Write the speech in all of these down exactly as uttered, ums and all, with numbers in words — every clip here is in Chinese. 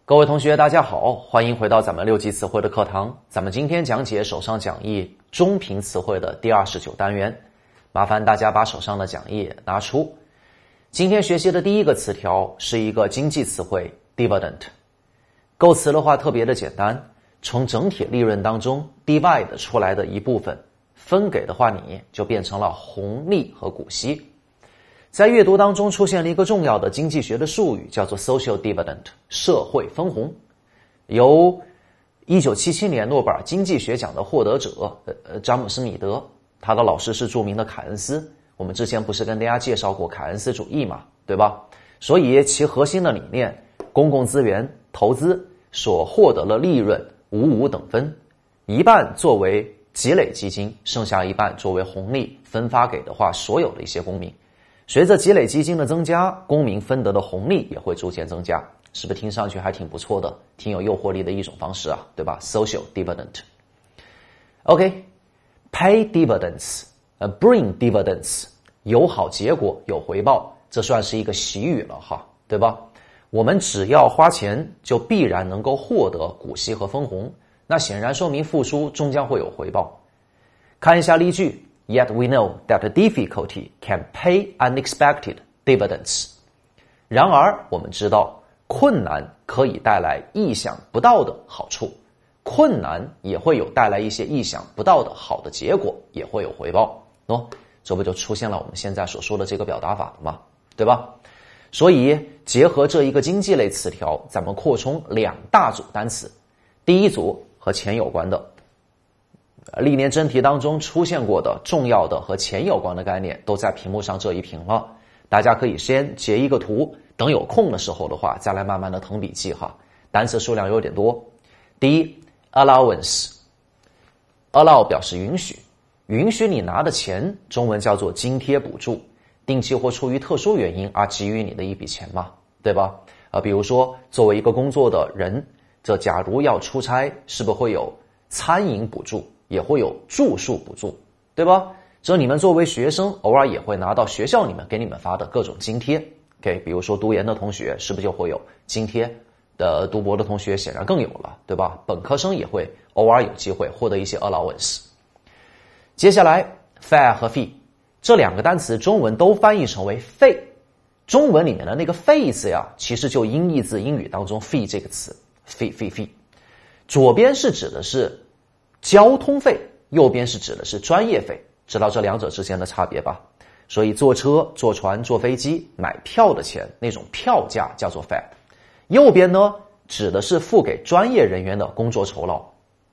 各位同学大家好，欢迎回到咱们六级词汇的课堂。咱们今天讲解手上讲义中频词汇的第二十九单元，麻烦大家把手上的讲义拿出。今天学习的第一个词条是一个经济词汇 dividend。 构词的话特别的简单，从整体利润当中 divide 出来的一部分分给的话，你就变成了红利和股息。在阅读当中出现了一个重要的经济学的术语，叫做 social dividend， 社会分红。由一九七七年诺贝尔经济学奖的获得者呃詹姆斯米德，他的老师是著名的凯恩斯。我们之前不是跟大家介绍过凯恩斯主义嘛，对吧？所以其核心的理念，公共资源投资所获得的利润五五等分，一半作为积累基金，剩下一半作为红利分发给的话所有的一些公民。随着积累基金的增加，公民分得的红利也会逐渐增加，是不是听上去还挺不错的，挺有诱惑力的一种方式啊，对吧？ Social dividend。 OK， pay dividends， 呃 bring dividends， 有好结果有回报，这算是一个习语了哈，对吧？我们只要花钱就必然能够获得股息和分红，那显然说明付出终将会有回报。看一下例句，Yet we know that difficulty can pay unexpected dividends. 然而，我们知道困难可以带来意想不到的好处，困难也会有带来一些意想不到的好的结果，也会有回报。喏，这不就出现了我们现在所说的这个表达法了吗？对吧？所以结合这一个经济类词条，咱们扩充两大组单词。第一组和钱有关的。历年真题当中出现过的重要的和钱有关的概念都在屏幕上这一屏了，大家可以先截一个图，等有空的时候的话再来慢慢的誊笔记哈，单词数量有点多。第一 allowance， allow 表示允许，允许你拿的钱，中文叫做津贴补助，定期或出于特殊原因而给予你的一笔钱嘛，对吧？呃，比如说作为一个工作的人，这假如要出差，是不是会有餐饮补助，也会有住宿补助，对吧？这你们作为学生偶尔也会拿到学校里面给你们发的各种津贴。 OK， 比如说读研的同学是不是就会有津贴的，读博的同学显然更有了，对吧？本科生也会偶尔有机会获得一些 allowance。 接下来 fare 和 fee 这两个单词中文都翻译成为费，中文里面的那个费字呀，其实就音译自英语当中 fee 这个词， fee fee fee， 左边是指的是交通费，右边是指的是专业费，知道这两者之间的差别吧？所以坐车、坐船、坐飞机买票的钱，那种票价叫做 fare。 右边呢，指的是付给专业人员的工作酬劳。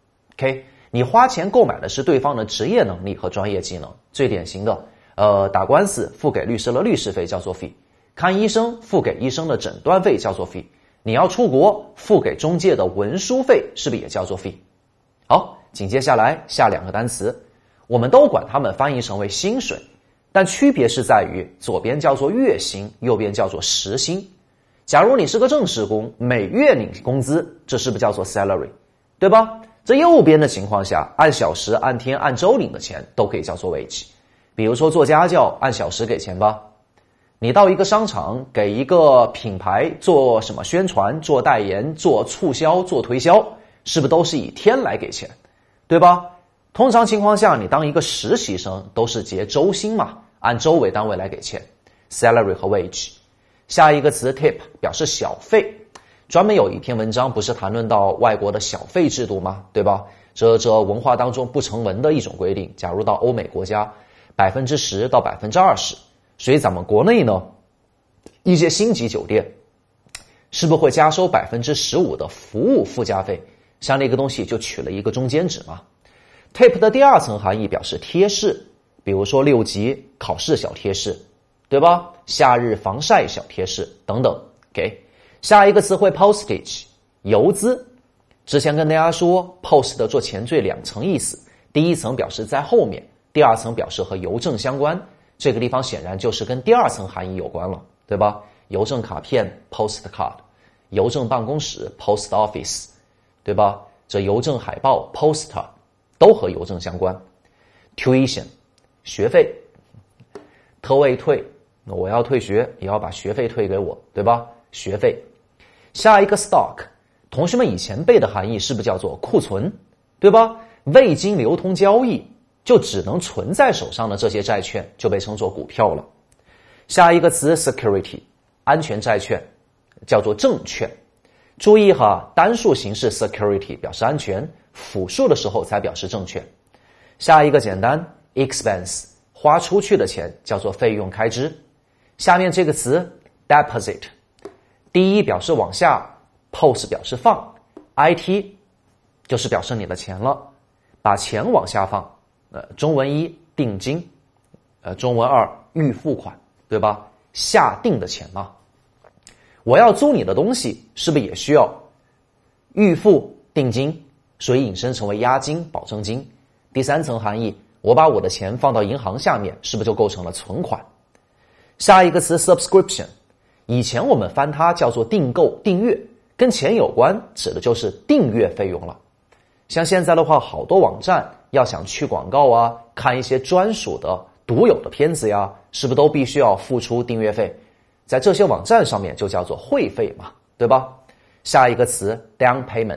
OK， 你花钱购买的是对方的职业能力和专业技能，最典型的呃，打官司付给律师的律师费叫做 fee， 看医生付给医生的诊断费叫做 fee， 你要出国付给中介的文书费是不是也叫做 fee？ 好，紧接下来下两个单词，我们都管它们翻译成为薪水，但区别是在于左边叫做月薪，右边叫做时薪。假如你是个正式工，每月领工资，这是不是叫做 salary， 对吧？这右边的情况下，按小时、按天、按周领的钱都可以叫做 wage。 比如说做家教按小时给钱吧，你到一个商场给一个品牌做什么宣传、做代言、做促销、做推销，是不是都是以天来给钱，对吧？通常情况下，你当一个实习生都是结周薪嘛，按周为单位来给钱 salary 和 wage。 下一个词 tip 表示小费，专门有一篇文章不是谈论到外国的小费制度吗，对吧？这这文化当中不成文的一种规定，假如到欧美国家百分之十到百分之二十，所以咱们国内呢，一些星级酒店是不是会加收百分之十五的服务附加费？像那个东西就取了一个中间值嘛。tip 的第二层含义表示贴士，比如说六级考试小贴士，对吧？夏日防晒小贴士等等。OK， 下一个词汇 postage 邮资。之前跟大家说 post 的做前缀两层意思，第一层表示在后面，第二层表示和邮政相关，这个地方显然就是跟第二层含义有关了，对吧？邮政卡片 postcard， 邮政办公室 post office， 对吧？这邮政海报 poster 都和邮政相关。tuition 学费，特位退，我要退学也要把学费退给我，对吧？学费。下一个 stock 同学们以前背的含义是不是叫做库存，对吧？未经流通交易就只能存在手上的这些债券就被称作股票了。下一个词 security， 安全债券叫做证券。注意哈，单数形式 security 表示安全，复数的时候才表示证券。下一个简单 expense， 花出去的钱叫做费用开支。下面这个词 deposit， 第一表示往下， pos 表示放， it 就是表示你的钱了，把钱往下放。呃，中文一定金，呃，中文二预付款，对吧？下定的钱嘛。我要租你的东西，是不是也需要预付定金？所以引申成为押金、保证金。第三层含义，我把我的钱放到银行下面，是不是就构成了存款？下一个词 subscription， 以前我们翻它叫做订购、订阅，跟钱有关，指的就是订阅费用了。像现在的话，好多网站要想去广告啊，看一些专属的、独有的片子呀，是不是都必须要付出订阅费？在这些网站上面就叫做会费嘛，对吧？下一个词 down payment，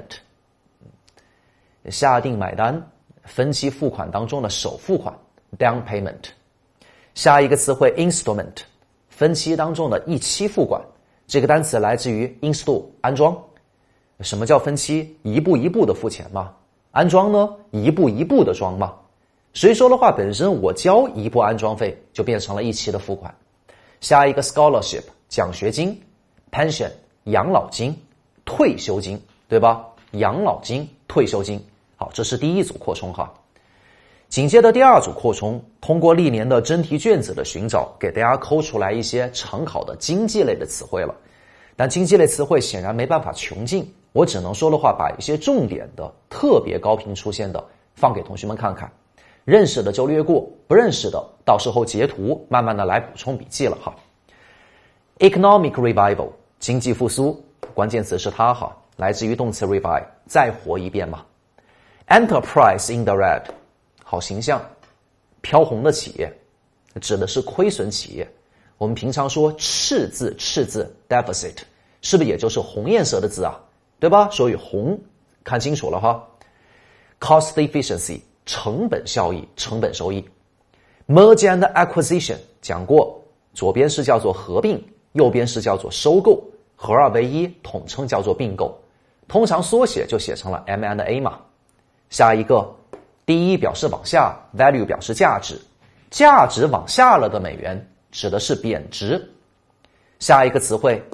下定买单，分期付款当中的首付款 down payment。下一个词汇 installment， 分期当中的一期付款，这个单词来自于 install 安装。什么叫分期？一步一步的付钱嘛。安装呢？一步一步的装嘛。所以说的话，本身我交一步安装费就变成了一期的付款。下一个 scholarship 奖学金， pension 养老金，退休金，对吧？养老金、退休金。好，这是第一组扩充哈。紧接着第二组扩充，通过历年的真题卷子的寻找，给大家抠出来一些常考的经济类的词汇了。但经济类词汇显然没办法穷尽，我只能说的话，把一些重点的、特别高频出现的放给同学们看看。认识的就略过，不认识的到时候截图慢慢的来补充笔记了哈。Economic revival 经济复苏，关键词是它哈，来自于动词 revive 再活一遍嘛。Enterprise in the red 好形象，飘红的企业指的是亏损企业。我们平常说赤字赤字 deficit 是不是也就是红颜色的字啊，对吧？所以红看清楚了哈。Cost efficiency成本效益、成本收益。Merger and acquisition 讲过，左边是叫做合并，右边是叫做收购，合二为一统称叫做并购，通常缩写就写成了 M and A 嘛。下一个，第一表示往下 ，value 表示价值，价值往下了的美元指的是贬值。下一个词汇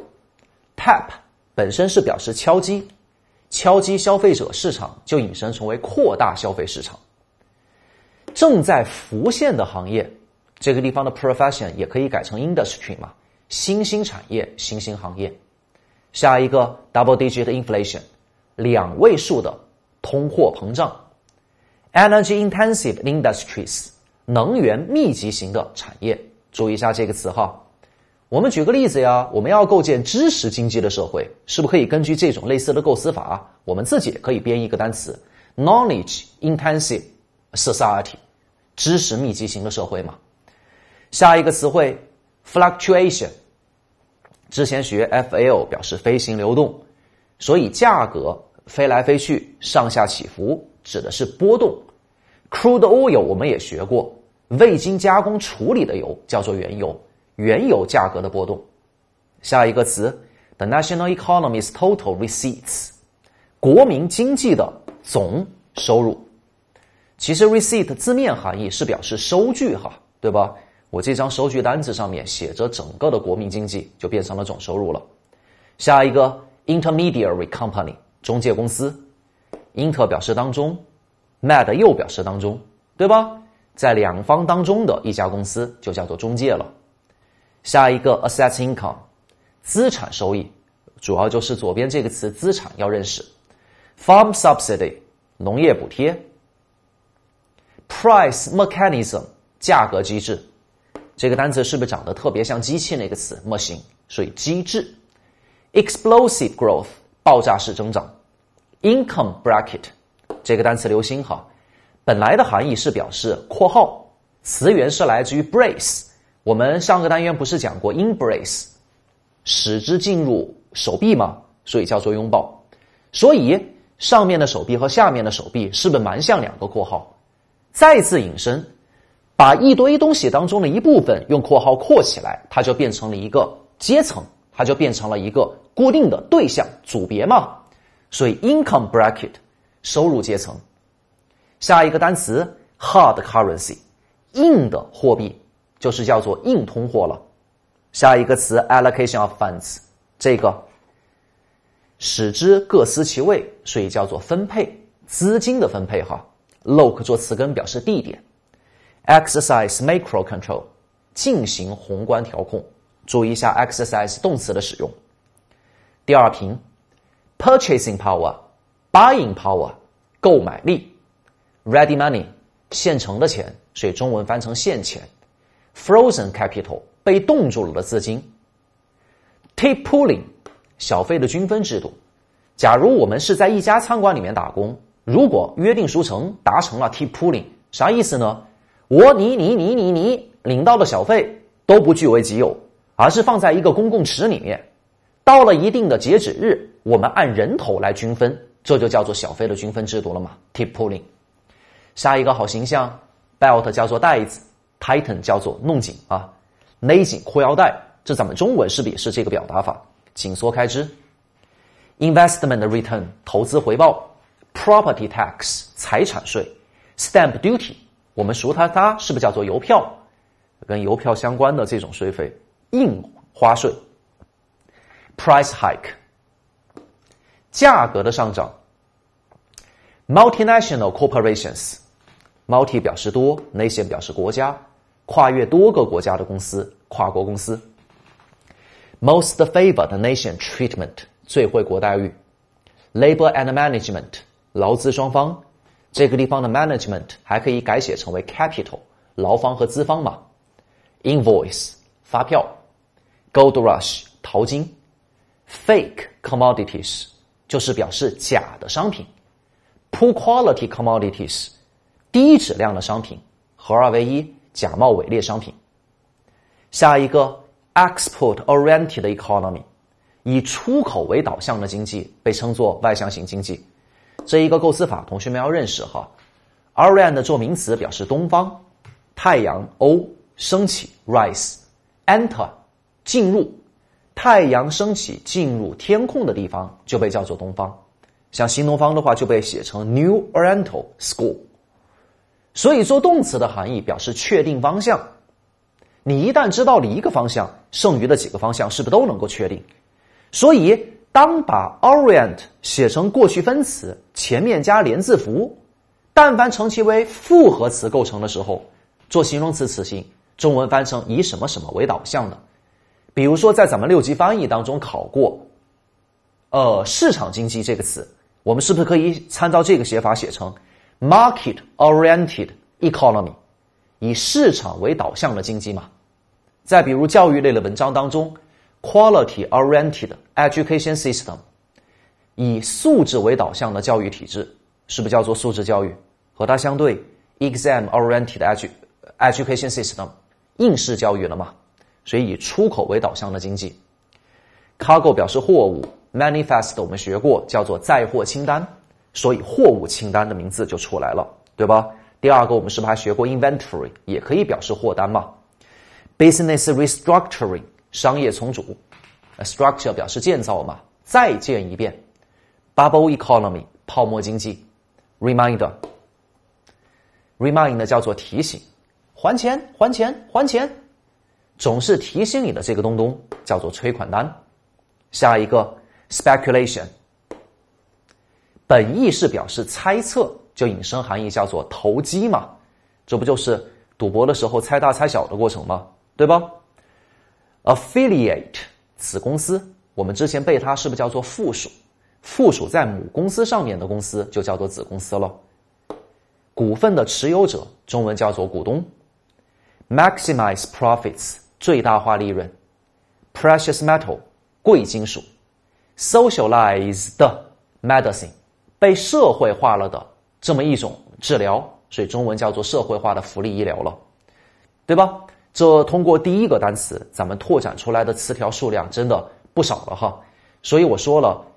tap 本身是表示敲击，敲击消费者市场就引申成为扩大消费市场。正在浮现的行业，这个地方的 profession 也可以改成 industry 嘛，新兴产业、新兴行业。下一个 double digit inflation 两位数的通货膨胀。Energy intensive industries 能源密集型的产业，注意一下这个词哈。我们举个例子呀，我们要构建知识经济的社会，是不是可以根据这种类似的构思法，我们自己也可以编一个单词 knowledge intensive society 知识密集型的社会嘛。下一个词汇 fluctuation 之前学 F L 表示飞行流动，所以价格飞来飞去上下起伏指的是波动。 Crude oil 我们也学过，未经加工处理的油叫做原油，原油价格的波动。下一个词 The national economy's total receipts 国民经济的总收入。其实 receipt 字面含义是表示收据哈，对吧？我这张收据单子上面写着整个的国民经济，就变成了总收入了。下一个 intermediary company 中介公司， inter 表示当中， med 又表示当中，对吧？在两方当中的一家公司就叫做中介了。下一个 asset income 资产收益，主要就是左边这个词资产要认识。farm subsidy 农业补贴。price mechanism 价格机制，这个单词是不是长得特别像机器那个词 machine， 所以机制。explosive growth 爆炸式增长。income bracket 这个单词留心哈，本来的含义是表示括号，词源是来自于 brace， 我们上个单元不是讲过 embrace 使之进入手臂吗？所以叫做拥抱。 所以上面的手臂和下面的手臂是不是蛮像两个括号？再次引申，把一堆东西当中的一部分用括号括起来，它就变成了一个阶层，它就变成了一个固定的对象组别嘛。所以 income bracket 收入阶层。下一个单词 hard currency 硬的货币，就是叫做硬通货了。下一个词 allocation of funds 这个使之各司其位，所以叫做分配，资金的分配哈。loc 做词根表示地点。exercise macro control 进行宏观调控，注意一下 exercise 动词的使用。第二屏 purchasing power buying power 购买力。ready money 现成的钱，所以中文翻成现钱。frozen capital 被冻住了的资金。tip pooling 小费的均分制度。假如我们是在一家餐馆里面打工，如果约定俗成达成了 tip pooling， 啥意思呢？我你你你你你领到的小费都不据为己有，而是放在一个公共池里面，到了一定的截止日，我们按人头来均分，这就叫做小费的均分制度了嘛 tip pooling。 下一个好形象 belt 叫做带子， tighten 叫做弄紧啊，勒紧裤腰带，这咱们中文是不是也是这个表达法，紧缩开支。 investment return 投资回报， property tax 财产税， stamp duty 我们熟它它是不是叫做邮票，跟邮票相关的这种税费，印花税。 price hike 价格的上涨。 multinational corporations multi 表示多， nation 表示国家，跨越多个国家的公司，跨国公司。 most favored nation treatment 最惠国待遇。 labor and management 劳资双方，这个地方的 management 还可以改写成为 capital 劳方和资方嘛。 invoice 发票。 gold rush 淘金。 fake commodities 就是表示假的商品。 poor quality commodities 低质量的商品，合二为一，假冒伪劣商品。下一个 export oriented economy 以出口为导向的经济被称作外向型经济。这一个构思法同学们要认识哈。 orient 做名词表示东方，太阳 O 升起 rise， enter 进入，太阳升起进入天空的地方就被叫做东方。像新东方的话就被写成 New Oriental School。 所以做动词的含义表示确定方向，你一旦知道了一个方向，剩余的几个方向是不是都能够确定？所以当把 orient 写成过去分词，前面加连字符，但凡成其为复合词构成的时候，做形容词词性，中文翻成以什么什么为导向的。比如说在咱们六级翻译当中考过呃，市场经济这个词，我们是不是可以参照这个写法写成 market oriented economy 以市场为导向的经济嘛？再比如教育类的文章当中 quality oriented education system 以素质为导向的教育体制，是不是叫做素质教育？和它相对 exam oriented edu education system 应试教育了嘛？所以以出口为导向的经济。 cargo 表示货物， manifest 我们学过叫做载货清单，所以货物清单的名字就出来了，对吧？第二个我们是不是还学过 inventory 也可以表示货单嘛？ business restructuring 商业重组， structure 表示建造嘛，再建一遍。 bubble economy 泡沫经济。 reminder remind 叫做提醒，还钱还钱还钱，总是提醒你的这个东东叫做催款单。下一个 speculation 本意是表示猜测，就引申含义叫做投机嘛，这不就是赌博的时候猜大猜小的过程吗？对吧？ affiliate 子公司，我们之前背它是不是叫做附属？附属在母公司上面的公司就叫做子公司了。股份的持有者，中文叫做股东。 maximize profits 最大化利润。 precious metal 贵金属。 socialized medicine 被社会化了的这么一种治疗，所以中文叫做社会化的福利医疗了，对吧？这通过第一个单词咱们拓展出来的词条数量真的不少了哈。所以我说了，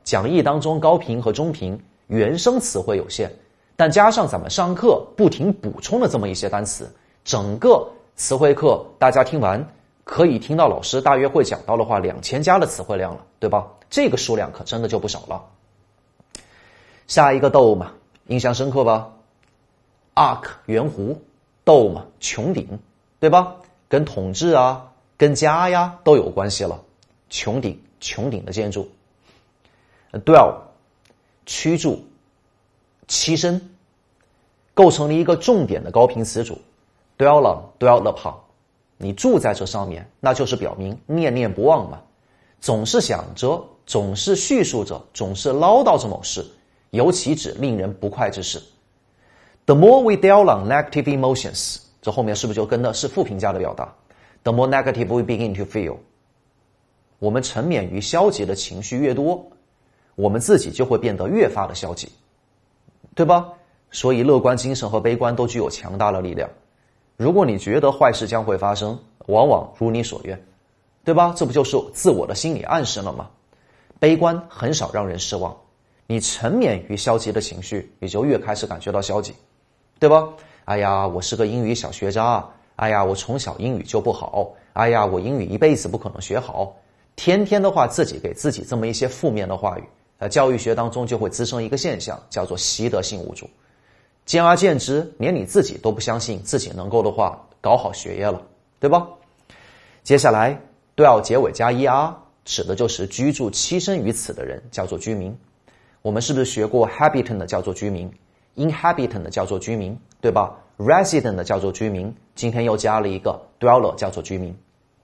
讲义当中高频和中频原生词汇有限，但加上咱们上课不停补充的这么一些单词，整个词汇课大家听完可以听到老师大约会讲到的话两千加的词汇量了，对吧？这个数量可真的就不少了。下一个 dome 印象深刻吧？ arc 圆弧， dome 穹顶，对吧？跟统治啊跟家呀都有关系了。穹顶，穹顶的建筑。 dwell 居住，栖身，构成了一个重点的高频词组。 dwell on dwell upon， 你住在这上面，那就是表明念念不忘嘛，总是想着，总是叙述着，总是唠叨着某事，尤其指令人不快之事。 The more we dwell on negative emotions， 这后面是不是就跟的是负评价的表达？ The more negative we begin to feel， 我们沉湎于消极的情绪越多，我们自己就会变得越发的消极，对吧？所以乐观精神和悲观都具有强大的力量。如果你觉得坏事将会发生，往往如你所愿，对吧？这不就是自我的心理暗示了吗？悲观很少让人失望，你沉湎于消极的情绪，你就越开始感觉到消极，对吧？哎呀，我是个英语小学渣，哎呀，我从小英语就不好，哎呀，我英语一辈子不可能学好，天天的话自己给自己这么一些负面的话语，在教育学当中就会滋生一个现象，叫做习得性无助。渐而渐之，连你自己都不相信自己能够的话搞好学业了，对吧？接下来都要结尾加 er， 指的就是居住栖身于此的人，叫做居民。我们是不是学过 habitant 的叫做居民， inhabitant 的叫做居民，对吧？ resident 的叫做居民，今天又加了一个 dweller 叫做居民。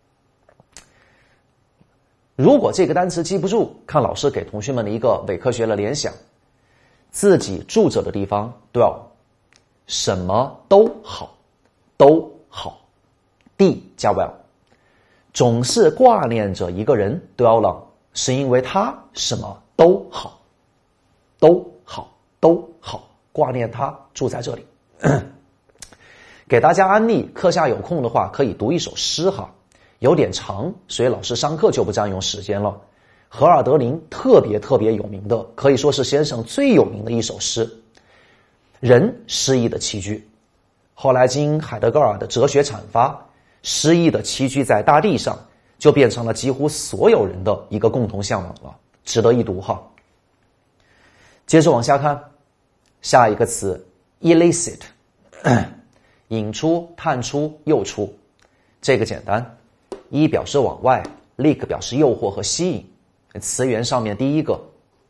如果这个单词记不住，看老师给同学们的一个伪科学的联想，自己住着的地方 dwell， 什么都好，都好，地加 well， 总是挂念着一个人 dwell on， 是因为他什么都好，都好，都好，挂念他住在这里。给大家安利，课下有空的话可以读一首诗哈，有点长，所以老师上课就不占用时间了。荷尔德林特别特别有名的，可以说是先生最有名的一首诗，人诗意的栖居。后来经海德格尔的哲学阐发，诗意的栖居在大地上，就变成了几乎所有人的一个共同向往了，值得一读哈。接着往下看，下一个词 illicit， 引出、探出、诱出，这个简单，一表示往外， lick 表示诱惑和吸引。词源上面第一个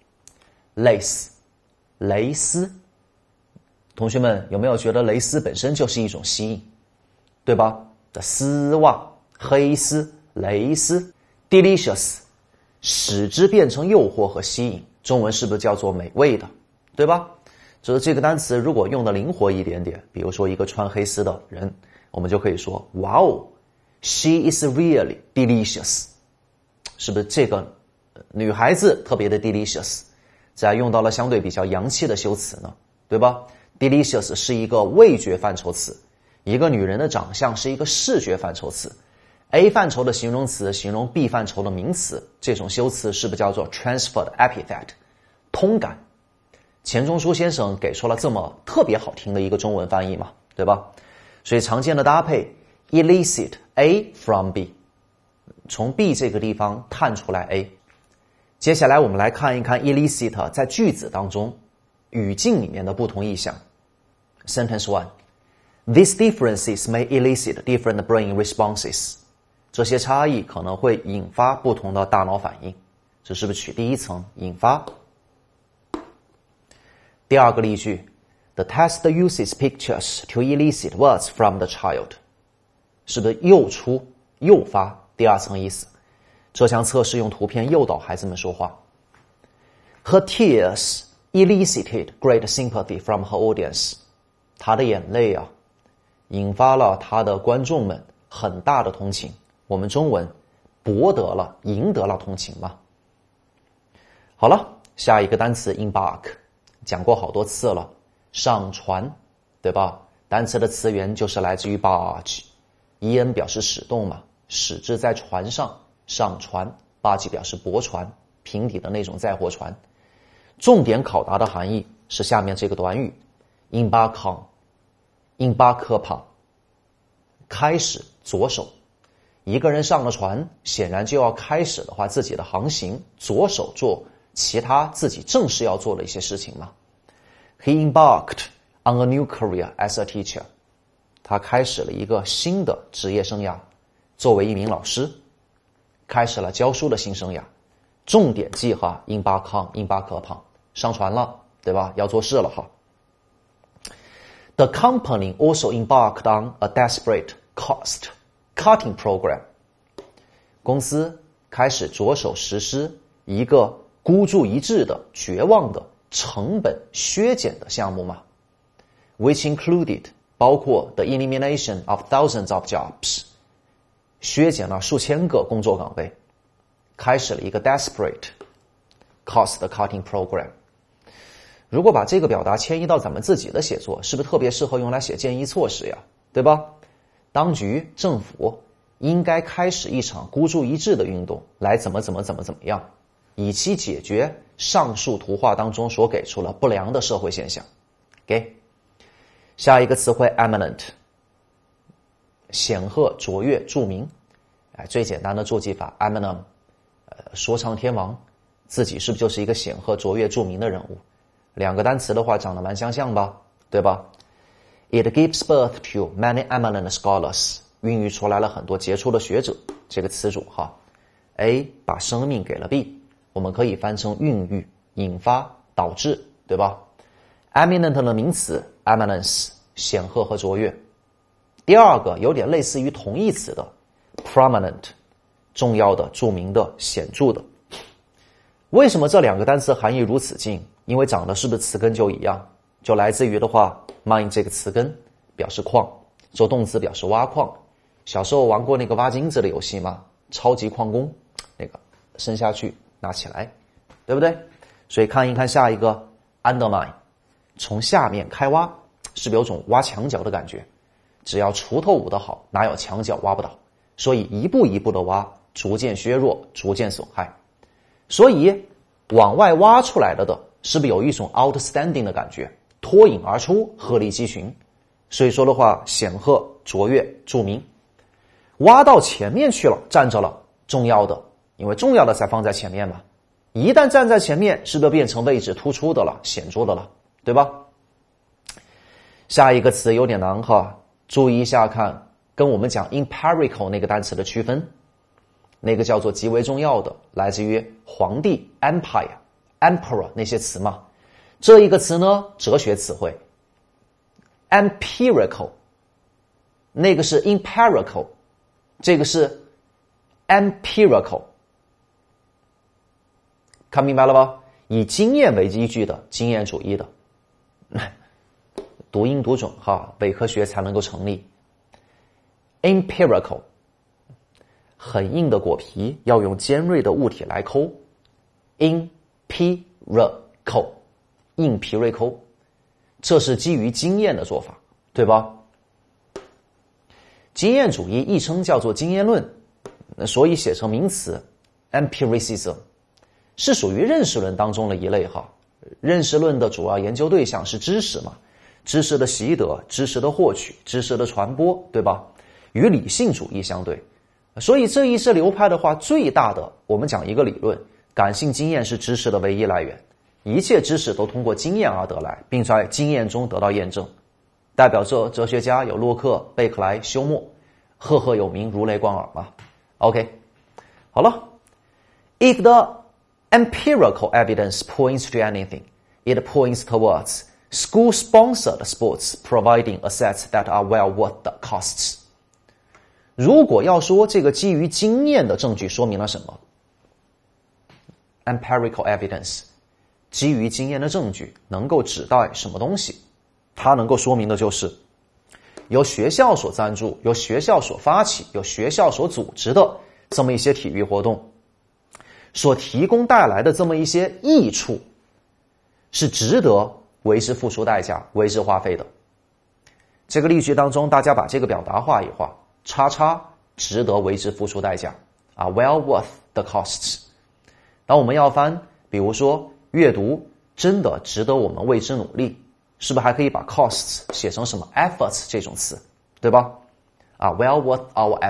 lace， 蕾丝，同学们有没有觉得蕾丝本身就是一种吸引，对吧？的丝袜、黑丝、蕾丝。 delicious 使之变成诱惑和吸引，中文是不是叫做美味的，对吧？就是这个单词如果用的灵活一点点，比如说一个穿黑丝的人，我们就可以说 Wow she is really delicious， 是不是这个女孩子特别的 delicious， 再用到了相对比较洋气的修辞呢，对吧？ delicious 是一个味觉范畴词，一个女人的长相是一个视觉范畴词， A 范畴的形容词形容 B 范畴的名词，这种修辞是不是叫做 transferred epithet， 通感？钱钟书先生给出了这么特别好听的一个中文翻译嘛，对吧？所以常见的搭配 elicit A from B， 从 B 这个地方探出来 A。 接下来我们来看一看 elicit 在句子当中语境里面的不同意象。 Sentence one， These differences may elicit different brain responses， 这些差异可能会引发不同的大脑反应，这是不是取第一层引发？第二个例句 The test uses pictures to elicit words from the child， 是不是诱出诱发第二层意思？这项测试用图片诱导孩子们说话。 Her tears elicited great sympathy from her audience， 她的眼泪啊引发了她的观众们很大的同情，我们中文博得了赢得了同情嘛。好了，下一个单词 embark， 讲过好多次了，上船，对吧？单词的词源就是来自于 barge， en 表示使动嘛，使之在船上，上船，barge表示驳船， 平底的那种载货船。重点考答的含义是下面这个短语 embark on embark upon 开始着手。一个人上了船，显然就要开始的话自己的航行，着手做其他自己正式要做的一些事情嘛。He embarked on a new career as a teacher. 他开始了一个新的职业生涯，作为一名老师，开始了教书的新生涯。重点记哈 embark on embark upon 上船了，对吧？要做事了哈。The company also embarked on a desperate cost cutting program. 公司开始着手实施一个孤注一掷的绝望的成本削减的项目嘛 which included 包括 the elimination of thousands of jobs 削减了数千个工作岗位，开始了一个 desperate cost cutting program。 如果把这个表达迁移到咱们自己的写作，是不是特别适合用来写建议措施呀？对吧？当局政府应该开始一场孤注一掷的运动，来怎么怎么怎么怎么样，以期解决上述图画当中所给出了不良的社会现象。给下一个词汇 eminent， 显赫、卓越、著名。哎，最简单的注记法 Eminem， 呃，说唱天王，自己是不是就是一个显赫、卓越、著名的人物？两个单词的话长得蛮相像吧，对吧？ It gives birth to many eminent scholars， 孕育出来了很多杰出的学者。这个词组哈 ，A 把生命给了 B， 我们可以翻成孕育、引发、导致，对吧？ Eminent 的名词 eminence， 显赫和卓越。第二个有点类似于同义词的 prominent， 重要的、著名的、显著的。为什么这两个单词含义如此近？因为长得是不是词根就一样？就来自于的话 mine 这个词根表示矿，做动词表示挖矿。小时候玩过那个挖金子的游戏吗？超级矿工，那个伸下去拿起来，对不对？所以看一看下一个 undermine， 从下面开挖，是不是有种挖墙脚的感觉？只要锄头舞得好，哪有墙脚挖不倒？所以一步一步的挖，逐渐削弱，逐渐损害。所以往外挖出来了的，是不是有一种 outstanding 的感觉？脱颖而出，鹤立鸡群。所以说的话，显赫、卓越、著名。挖到前面去了，站着了，重要的，因为重要的才放在前面嘛。一旦站在前面，是不是变成位置突出的了，显著的了，对吧？下一个词有点难哈，注意一下看，跟我们讲 empirical 那个单词的区分。那个叫做极为重要的，来自于皇帝 empire、emperor 那些词嘛。这一个词呢，哲学词汇 empirical， 那个是 empirical， 这个是 empirical， 看明白了吧？以经验为依据的，经验主义的，读音读准哈，伪科学才能够成立。empirical， 很硬的果皮要用尖锐的物体来抠 empirical， 硬皮锐抠，这是基于经验的做法，对吧？经验主义亦称叫做经验论，所以写成名词 empiricism， 是属于认识论当中的一类哈。认识论的主要研究对象是知识嘛，知识的习得、知识的获取、知识的传播，对吧？与理性主义相对。所以这一支流派的话，最大的我们讲一个理论，感性经验是知识的唯一来源，一切知识都通过经验而得来，并在经验中得到验证。代表着哲学家有洛克、贝克莱、休谟，赫赫有名，如雷贯耳嘛。OK， 好了。If the empirical evidence points to anything, it points towards school-sponsored sports providing assets that are well worth the costs. 如果要说这个基于经验的证据说明了什么 empirical evidence 基于经验的证据能够指代什么东西？它能够说明的就是由学校所赞助、由学校所发起、由学校所组织的这么一些体育活动所提供带来的这么一些益处是值得为之付出代价、为之花费的。这个例句当中，大家把这个表达画一画，叉叉值得为之付出代价啊 well worth the costs。 当我们要翻，比如说阅读真的值得我们为之努力，是不是还可以把 costs 写成什么 efforts 这种词，对吧？啊 ，well worth our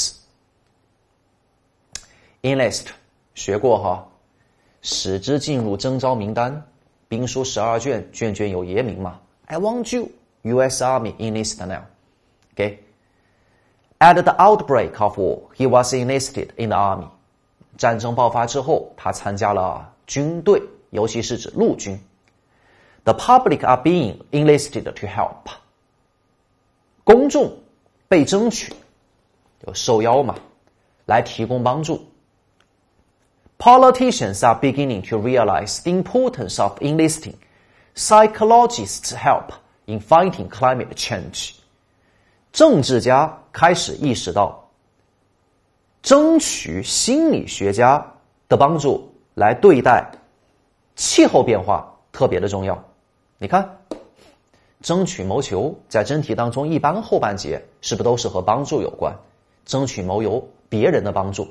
efforts。enlist 学过哈，使之进入征召名单，兵书十二卷，卷卷有爷名嘛。I want you, U S Army enlist now. Okay. At the outbreak of war, he was enlisted in the army. 战争爆发之后，他参加了军队，尤其是指陆军。The public are being enlisted to help. 公众被争取，就受邀嘛，来提供帮助。Politicians are beginning to realize the importance of enlisting psychologists' help in fighting climate change. 政治家开始意识到，争取心理学家的帮助来对待气候变化特别的重要。你看，争取谋求在真题当中一般后半节是不是都是和帮助有关？争取谋由别人的帮助。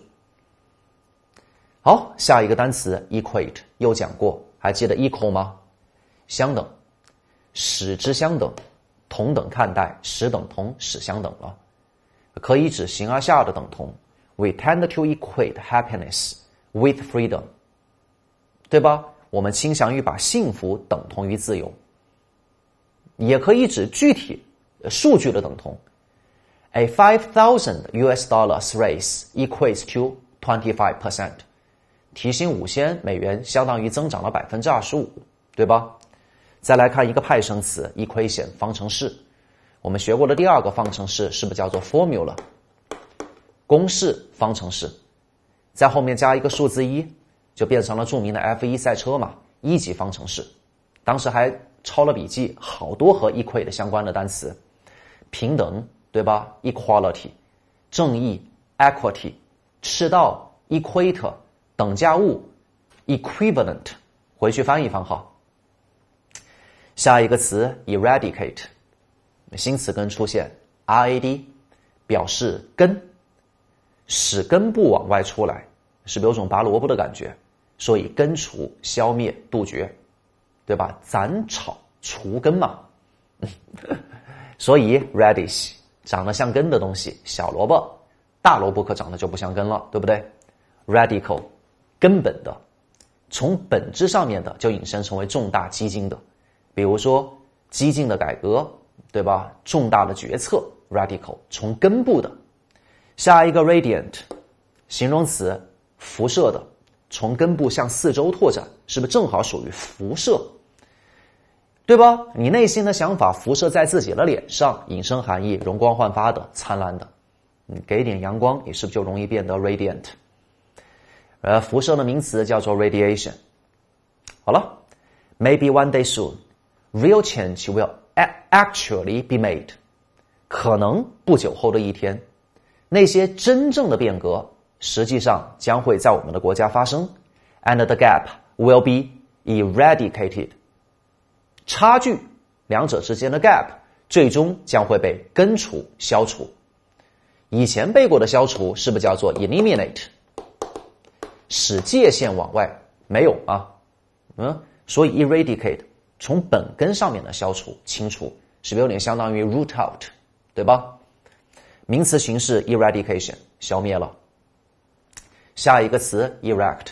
好，下一个单词 equate 又讲过，还记得 equal 吗？相等，使之相等，同等看待，使等同，使相等了，可以指形而下的等同。We tend to equate happiness with freedom， 对吧？我们倾向于把幸福等同于自由，也可以指具体数据的等同。A five thousand U S dollars raise equates to twenty-five percent。提薪五千美元相当于增长了百分之二十五，对吧？再来看一个派生词 equation 方程式，我们学过的第二个方程式是不是叫做 formula 公式方程式？在后面加一个数字一，就变成了著名的 F 一 赛车嘛，一级方程式。当时还抄了笔记，好多和 equate 相关的单词，平等，对吧 ？equality， 正义 equity， 赤道 equator， 等价物 equivalent， 回去翻一翻哈。下一个词 eradicate， 新词根出现 R A D， 表示根，使根部往外出来，是不是有种拔萝卜的感觉？所以根除、消灭、杜绝，对吧？斩草除根嘛。所以 radish 长得像根的东西，小萝卜，大萝卜可长得就不像根了，对不对？ radical 根本的，从本质上面的就引申成为重大激进的，比如说激进的改革，对吧？重大的决策 radical 从根部的。下一个 radiant 形容词，辐射的，从根部向四周拓展，是不是正好属于辐射？对吧？你内心的想法辐射在自己的脸上，引申含义容光焕发的，灿烂的。你给点阳光，你是不是就容易变得 radiant？ 而辐射的名词叫做 radiation。 好了， Maybe one day soon real change will actually be made。 可能不久后的一天，那些真正的变革实际上将会在我们的国家发生， and the gap will be eradicated。 差距，两者之间的 gap 最终将会被根除、消除。以前背过的消除是不是叫做 eliminate？ 使界限往外没有啊，嗯，所以 eradicate 从本根上面的消除、清除，是不是有点相当于 root out， 对吧？名词形式 eradication 消灭了。下一个词 erect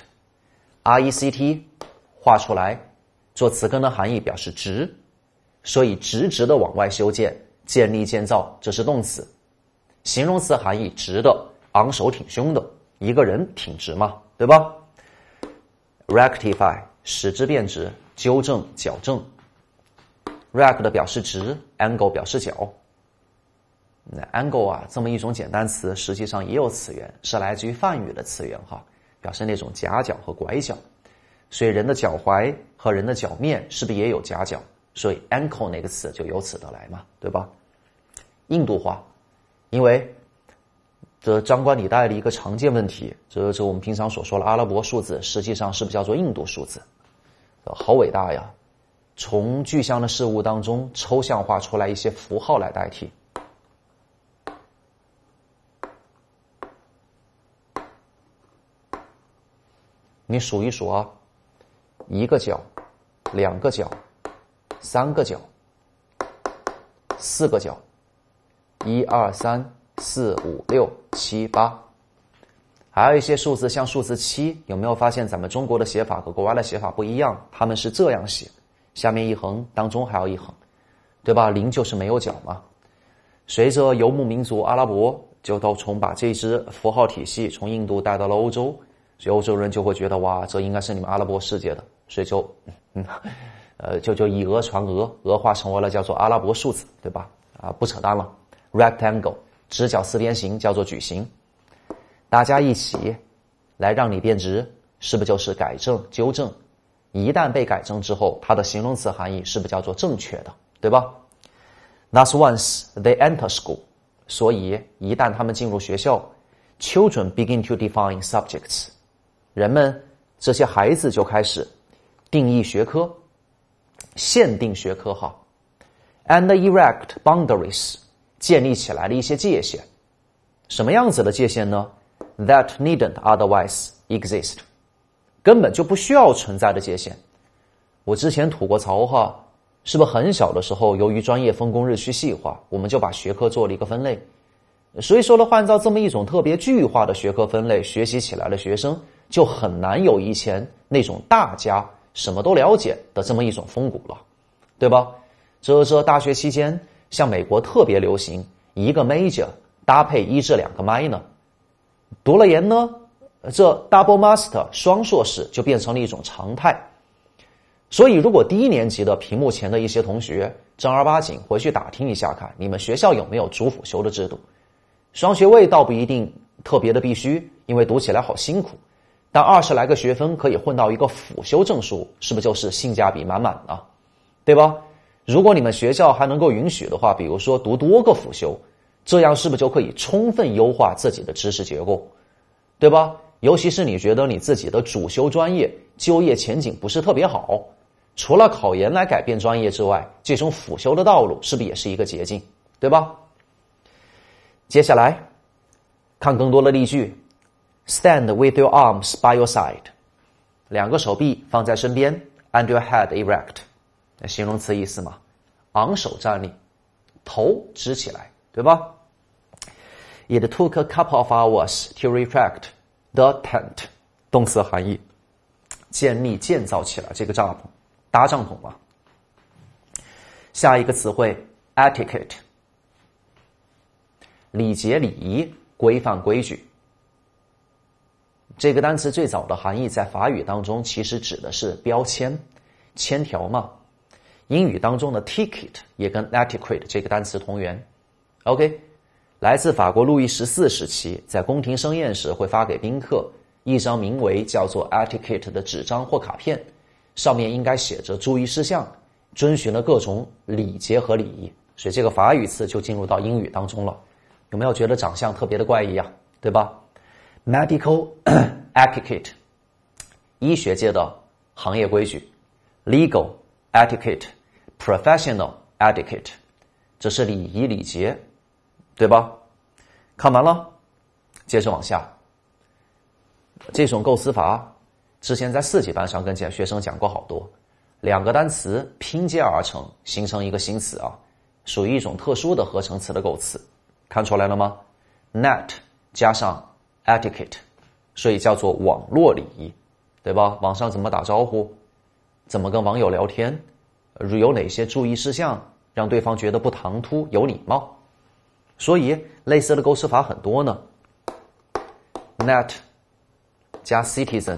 R E C T 画出来，做词根的含义表示直，所以直直的往外修建、建立、建造，这是动词。形容词含义直的、昂首挺胸的，一个人挺直嘛，对吧？ rectify 使之变直，纠正、矫正。rect 的表示直， angle 表示角。那 angle 啊，这么一种简单词，实际上也有词源，是来自于梵语的词源哈，表示那种夹角和拐角。所以人的脚踝和人的脚面是不是也有夹角？所以 ankle 那个词就由此得来嘛，对吧？印度话，因为这张冠李戴的一个常见问题，这这我们平常所说的阿拉伯数字，实际上是不是叫做印度数字？好伟大呀！从具象的事物当中抽象化出来一些符号来代替。 你数一数啊，一个角，两个角，三个角，四个角，一二三四五六七八。还有一些数字，像数字七，有没有发现咱们中国的写法和国外的写法不一样？他们是这样写，下面一横，当中还有一横，对吧？零就是没有角嘛。随着游牧民族阿拉伯就都从把这支符号体系从印度带到了欧洲，所以欧洲人就会觉得哇，这应该是你们阿拉伯世界的，所以就嗯呃就就以讹传讹，讹化成为了叫做阿拉伯数字，对吧？啊，不扯淡了。Rectangle 直角四边形叫做矩形。大家一起来让你变直，是不是就是改正纠正？一旦被改正之后，它的形容词含义是不是叫做正确的，对吧？ Thus once they enter school， 所以一旦他们进入学校 ，children begin to define subjects， 人们这些孩子就开始定义学科，限定学科哈 ，and erect boundaries， 建立起来了一些界限。什么样子的界限呢？That needn't otherwise exist， 根本就不需要存在的界限。我之前吐过槽哈，是不是很小的时候，由于专业分工日趋细化，我们就把学科做了一个分类。所以说呢，按照这么一种特别具化的学科分类，学习起来的学生就很难有以前那种大家什么都了解的这么一种风骨了，对吧？这这大学期间，像美国特别流行一个 major 搭配一至两个 minor。读了研呢，这 double master 双硕士就变成了一种常态。所以如果低年级的屏幕前的一些同学正儿八经回去打听一下看，你们学校有没有主辅修的制度？双学位倒不一定特别的必须，因为读起来好辛苦，但二十来个学分可以混到一个辅修证书，是不是就是性价比满满啊？对吧？如果你们学校还能够允许的话，比如说读多个辅修，这样是不是就可以充分优化自己的知识结构，对吧？尤其是你觉得你自己的主修专业就业前景不是特别好，除了考研来改变专业之外，这种辅修的道路是不是也是一个捷径，对吧？接下来看更多的例句。 Stand with your arms by your side， 两个手臂放在身边 and your head erect， 形容词意思嘛，昂首站立，头支起来，对吧？ It took a couple of hours to erect the tent， 动词含义，建立建造起来这个帐篷，搭帐篷嘛。下一个词汇 etiquette， 礼节礼仪，规范规矩。这个单词最早的含义在法语当中其实指的是标签、签条嘛。英语当中的 ticket 也跟 etiquette 这个单词同源。OK， 来自法国路易十四时期，在宫廷盛宴时会发给宾客一张名为叫做 etiquette 的纸张或卡片，上面应该写着注意事项，遵循了各种礼节和礼仪，所以这个法语词就进入到英语当中了。有没有觉得长相特别的怪异啊？对吧？Medical etiquette， 医学界的行业规矩 ；legal etiquette， professional etiquette， 这是礼仪礼节，对吧？看完了，接着往下。这种构思法之前在四级班上跟学生讲过好多，两个单词拼接而成，形成一个新词啊，属于一种特殊的合成词的构词，看出来了吗 ？Net 加上etiquette， 所以叫做网络礼仪，对吧？网上怎么打招呼，怎么跟网友聊天，有哪些注意事项，让对方觉得不唐突有礼貌。所以类似的构思法很多呢。Net 加 citizen，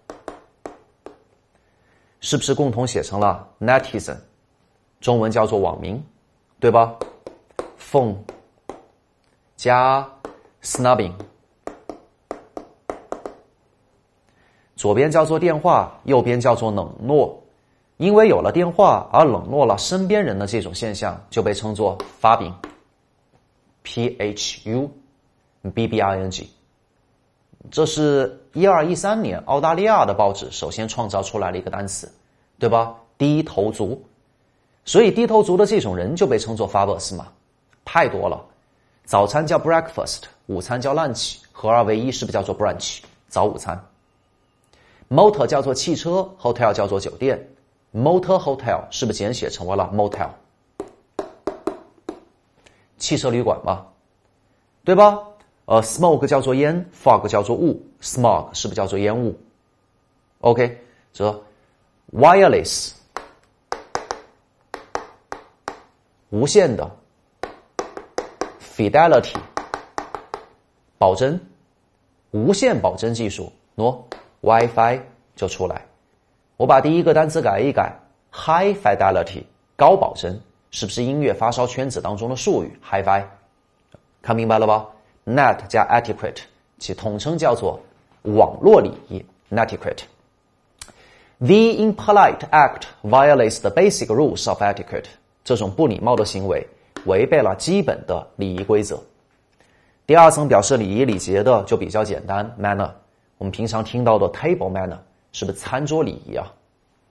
是不是共同写成了 netizen？ 中文叫做网民，对吧？ Phone 加 snubbing，左边叫做电话，右边叫做冷落。因为有了电话而冷落了身边人的这种现象，就被称作发病 P H U B B I N G。 这是一二一三年澳大利亚的报纸首先创造出来的一个单词，对吧？低头族。所以低头族的这种人就被称作 fabbers 嘛，太多了。早餐叫 breakfast， 午餐叫 lunch， 合二为一是不是叫做 brunch， 早午餐。 motor 叫做汽车 ，hotel 叫做酒店 ，motor hotel 是不是简写成为了 motel？ 汽车旅馆嘛，对吧？呃 ，smoke 叫做烟 ，fog 叫做雾 ，smog 是不是叫做烟雾 ？OK， 这 wireless 无线的 ，fidelity 保真，无线保真技术，喏 ，WiFi 就出来。我把第一个单词改一改 ，high fidelity 高保真，是不是音乐发烧圈子当中的术语 ？Hi-Fi， 看明白了吧 ？Net 加 etiquette， 其统称叫做网络礼仪 （netiquette）。The impolite act violates the basic rules of etiquette。这种不礼貌的行为违背了基本的礼仪规则。第二层表示礼仪礼节的就比较简单 ，manner。我们平常听到的 table manner 是不是餐桌礼仪啊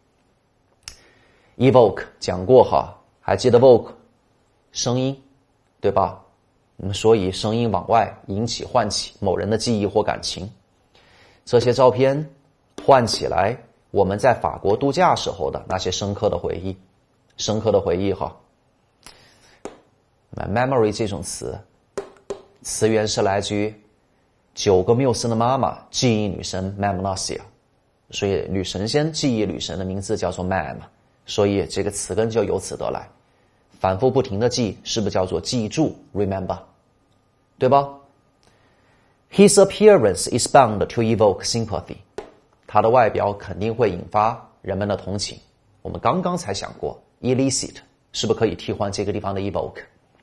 ？Evoke 讲过哈。还记得 voke 声音，对吧？我们所以声音往外引起、唤起某人的记忆或感情。这些照片唤起来我们在法国度假时候的那些深刻的回忆，深刻的回忆哈。memory 这种词，词源是来自于九个缪斯的妈妈记忆女神 Mamnasia， 所以女神仙记忆女神的名字叫做 Mam， 所以这个词根就由此得来。反复不停的记，是不是叫做记住 remember， 对吧 ？His appearance is bound to evoke sympathy， 他的外表肯定会引发人们的同情。我们刚刚才想过 illicit 是不是可以替换这个地方的 evoke？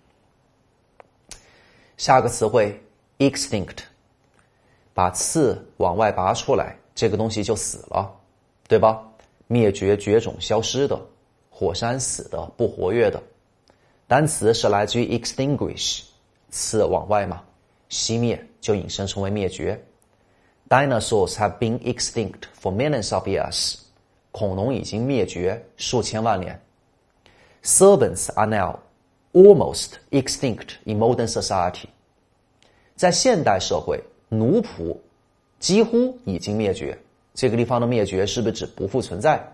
下个词汇 extinct， 把刺往外拔出来，这个东西就死了，对吧？灭绝、绝种、消失的，火山死的，不活跃的。单词是来自于 extinguish， 刺往外嘛，熄灭就引申成为灭绝。Dinosaurs have been extinct for millions of years， 恐龙已经灭绝数千万年。Servants are now almost extinct in modern society， 在现代社会，奴仆几乎已经灭绝。这个地方的灭绝是不是指不复存在？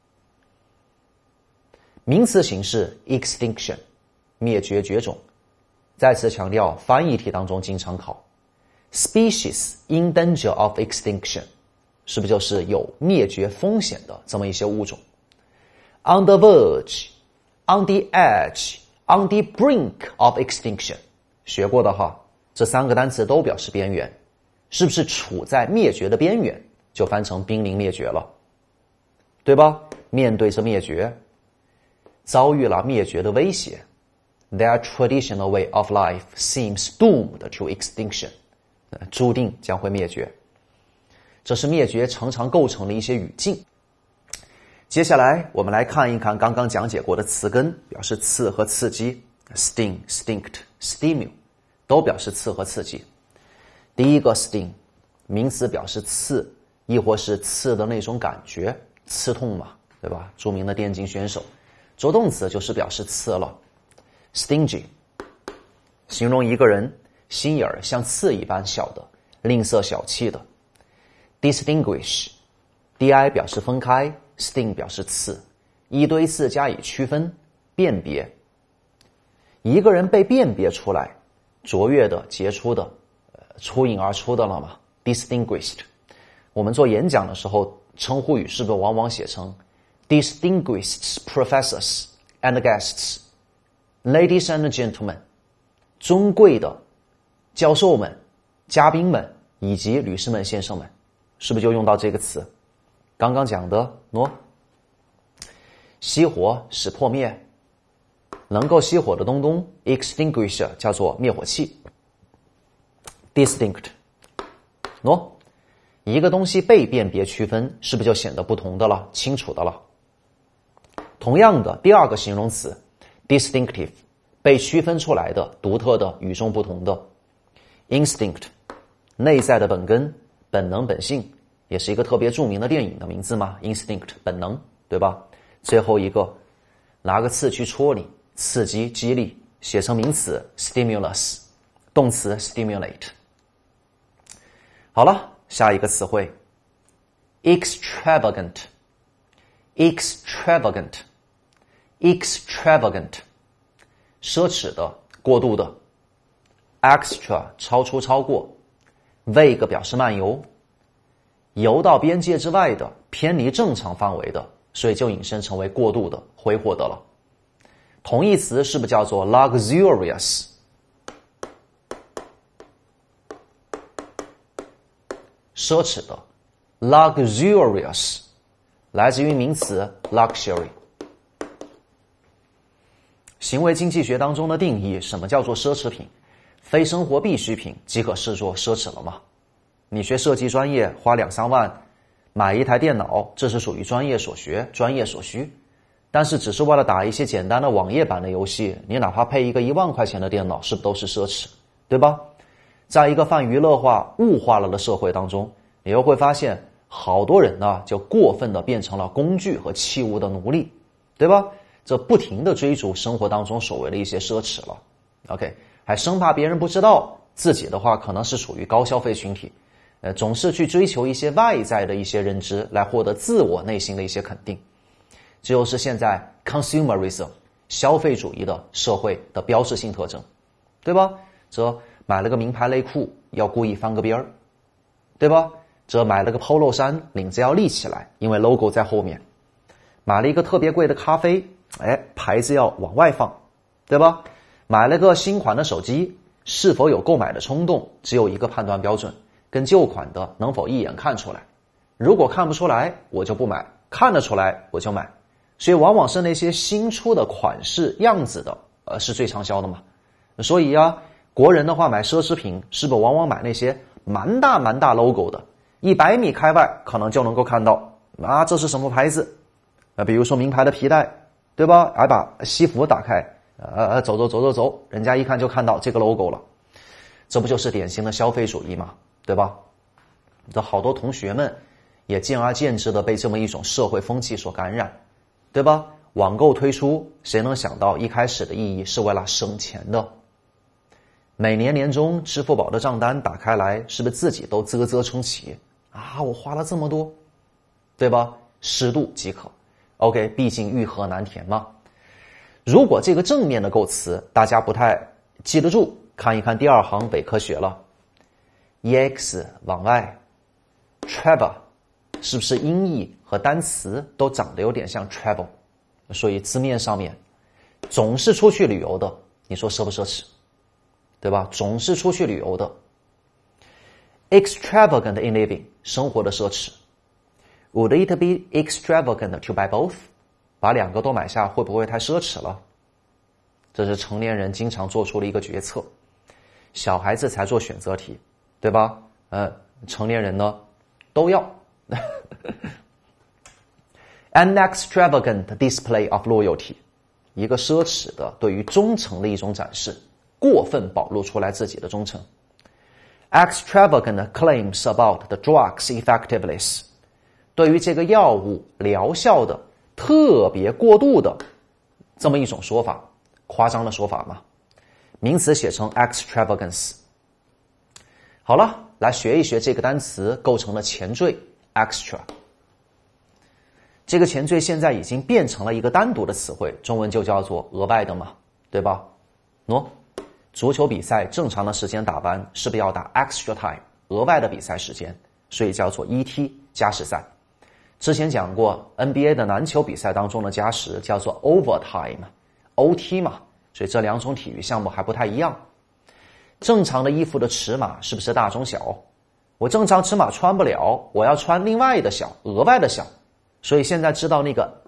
名词形式 extinction， 灭绝绝种。再次强调，翻译题当中经常考 species in danger of extinction， 是不是就是有灭绝风险的这么一些物种 ？On the verge， on the edge， on the brink of extinction， 学过的哈，这三个单词都表示边缘，是不是处在灭绝的边缘，就翻成濒临灭绝了，对吧？面对着灭绝。遭遇了灭绝的威胁 ，Their traditional way of life seems doomed to extinction， 注定将会灭绝。这是灭绝常常构成的一些语境。接下来我们来看一看刚刚讲解过的词根，表示刺和刺激 ，sting、stinct、stimule 都表示刺和刺激。第一个 sting， 名词表示刺，亦或是刺的那种感觉，刺痛嘛，对吧？著名的电竞选手。着动词就是表示刺了 ，stingy， 形容一个人心眼儿像刺一般小的，吝啬小气的。distinguish，D I 表示分开 ，sting 表示刺，一堆刺加以区分，辨别。一个人被辨别出来，卓越的、杰出的、呃、脱颖而出的了嘛 ，distinguished。我们做演讲的时候，称呼语是不是往往写成Distinguished professors and guests, ladies and gentlemen， 尊贵的教授们、嘉宾们以及女士们、先生们，是不是就用到这个词？刚刚讲的喏，熄火使破灭，能够熄火的东东 extinguisher 叫做灭火器。Distinct， 喏，一个东西被辨别区分，是不是就显得不同的了、清楚的了？同样的，第二个形容词 distinctive， 被区分出来的、独特的、与众不同的。instinct， 内在的本根、本能、本性，也是一个特别著名的电影的名字嘛 instinct 本能，对吧？最后一个，拿个刺去戳你，刺激、激励，写成名词 stimulus， 动词 stimulate。好了，下一个词汇 extravagant, extravagant, extravagant, 奢侈的，过度的。extra 超出超过， vague 表示漫游，游到边界之外的，偏离正常范围的，所以就引申成为过度的，挥霍的了。同义词是不是叫做 luxurious？ 奢侈的 luxurious 来自于名词 luxury。行为经济学当中的定义，什么叫做奢侈品？非生活必需品即可视作奢侈了吗？你学设计专业花两三万买一台电脑，这是属于专业所学，专业所需。但是只是为了打一些简单的网页版的游戏，你哪怕配一个一万块钱的电脑，是不是都是奢侈？对吧？在一个泛娱乐化、物化了的社会当中，你又会发现好多人呢就过分的变成了工具和器物的奴隶，对吧？这不停的追逐生活当中所谓的一些奢侈了。OK， 还生怕别人不知道自己的话可能是属于高消费群体，呃，总是去追求一些外在的一些认知来获得自我内心的一些肯定。这就是现在 consumerism 消费主义的社会的标志性特征，对吧？这买了个名牌内裤要故意翻个边儿，对吧？这买了个 polo 衫领子要立起来，因为 logo 在后面。买了一个特别贵的咖啡，哎，牌子要往外放，对吧？买了个新款的手机，是否有购买的冲动，只有一个判断标准，跟旧款的能否一眼看出来。如果看不出来，我就不买；看得出来，我就买。所以往往是那些新出的款式样子的，呃，是最畅销的嘛。所以啊，国人的话买奢侈品，是不是往往买那些蛮大蛮大 logo 的，一百米开外可能就能够看到啊，这是什么牌子？呃，比如说名牌的皮带，对吧？还把西服打开，呃，走走走走走，人家一看就看到这个 logo 了。这不就是典型的消费主义嘛，对吧？这好多同学们也见而见之的被这么一种社会风气所感染，对吧？网购推出，谁能想到一开始的意义是为了省钱的？每年年终支付宝的账单打开来，是不是自己都啧啧称奇啊？我花了这么多，对吧？适度即可。OK， 毕竟欲壑难填嘛。如果这个正面的构词大家不太记得住，看一看第二行伪科学了。ex 往外 travel 是不是音译和单词都长得有点像 travel？ 所以字面上面总是出去旅游的，你说奢不奢侈？对吧？总是出去旅游的 extravagant in living 生活的奢侈。Would it be extravagant to buy both？ 把两个都买下会不会太奢侈了？这是成年人经常做出的一个决策，小孩子才做选择题，对吧？呃，成年人呢都要。An extravagant display of loyalty， 一个奢侈的对于忠诚的一种展示，过分暴露出来自己的忠诚。Extravagant claims about the drug's effectiveness， 对于这个药物疗效的特别过度的这么一种说法，夸张的说法嘛，名词写成 extravagance。 好了，来学一学这个单词构成的前缀 extra。 这个前缀现在已经变成了一个单独的词汇，中文就叫做额外的嘛，对吧？喏，足球比赛正常的时间打完，是不是要打 extra time 额外的比赛时间，所以叫做 E T 加时赛。之前讲过 N B A 的篮球比赛当中的加时叫做 overtime O T 嘛，所以这两种体育项目还不太一样。正常的衣服的尺码是不是大中小？我正常尺码穿不了，我要穿另外的小，额外的小，所以现在知道那个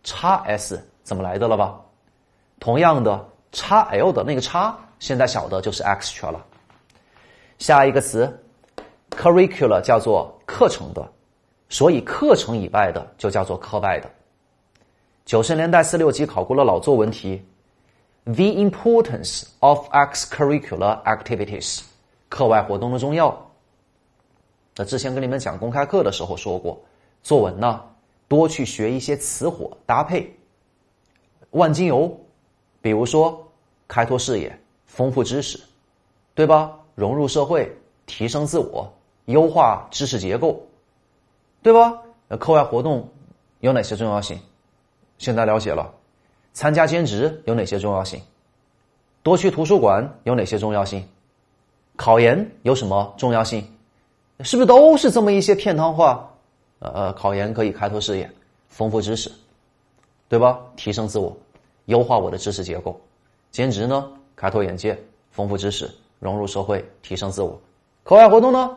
X S 怎么来的了吧？同样的 X L 的那个 X 现在晓得就是 extra 了。下一个词 curricular 叫做课程的，所以课程以外的就叫做课外的。九十年代四六级考过了老作文题 The importance of extracurricular activities 课外活动的重要。那之前跟你们讲公开课的时候说过，作文呢多去学一些词火搭配，万金油，比如说开拓视野，丰富知识，对吧？融入社会，提升自我，优化知识结构，对吧？ 呃，课外活动有哪些重要性？现在了解了。参加兼职有哪些重要性？多去图书馆有哪些重要性？考研有什么重要性？是不是都是这么一些片汤话？呃，考研可以开拓视野，丰富知识，对吧？提升自我，优化我的知识结构。兼职呢，开拓眼界，丰富知识，融入社会，提升自我。课外活动呢？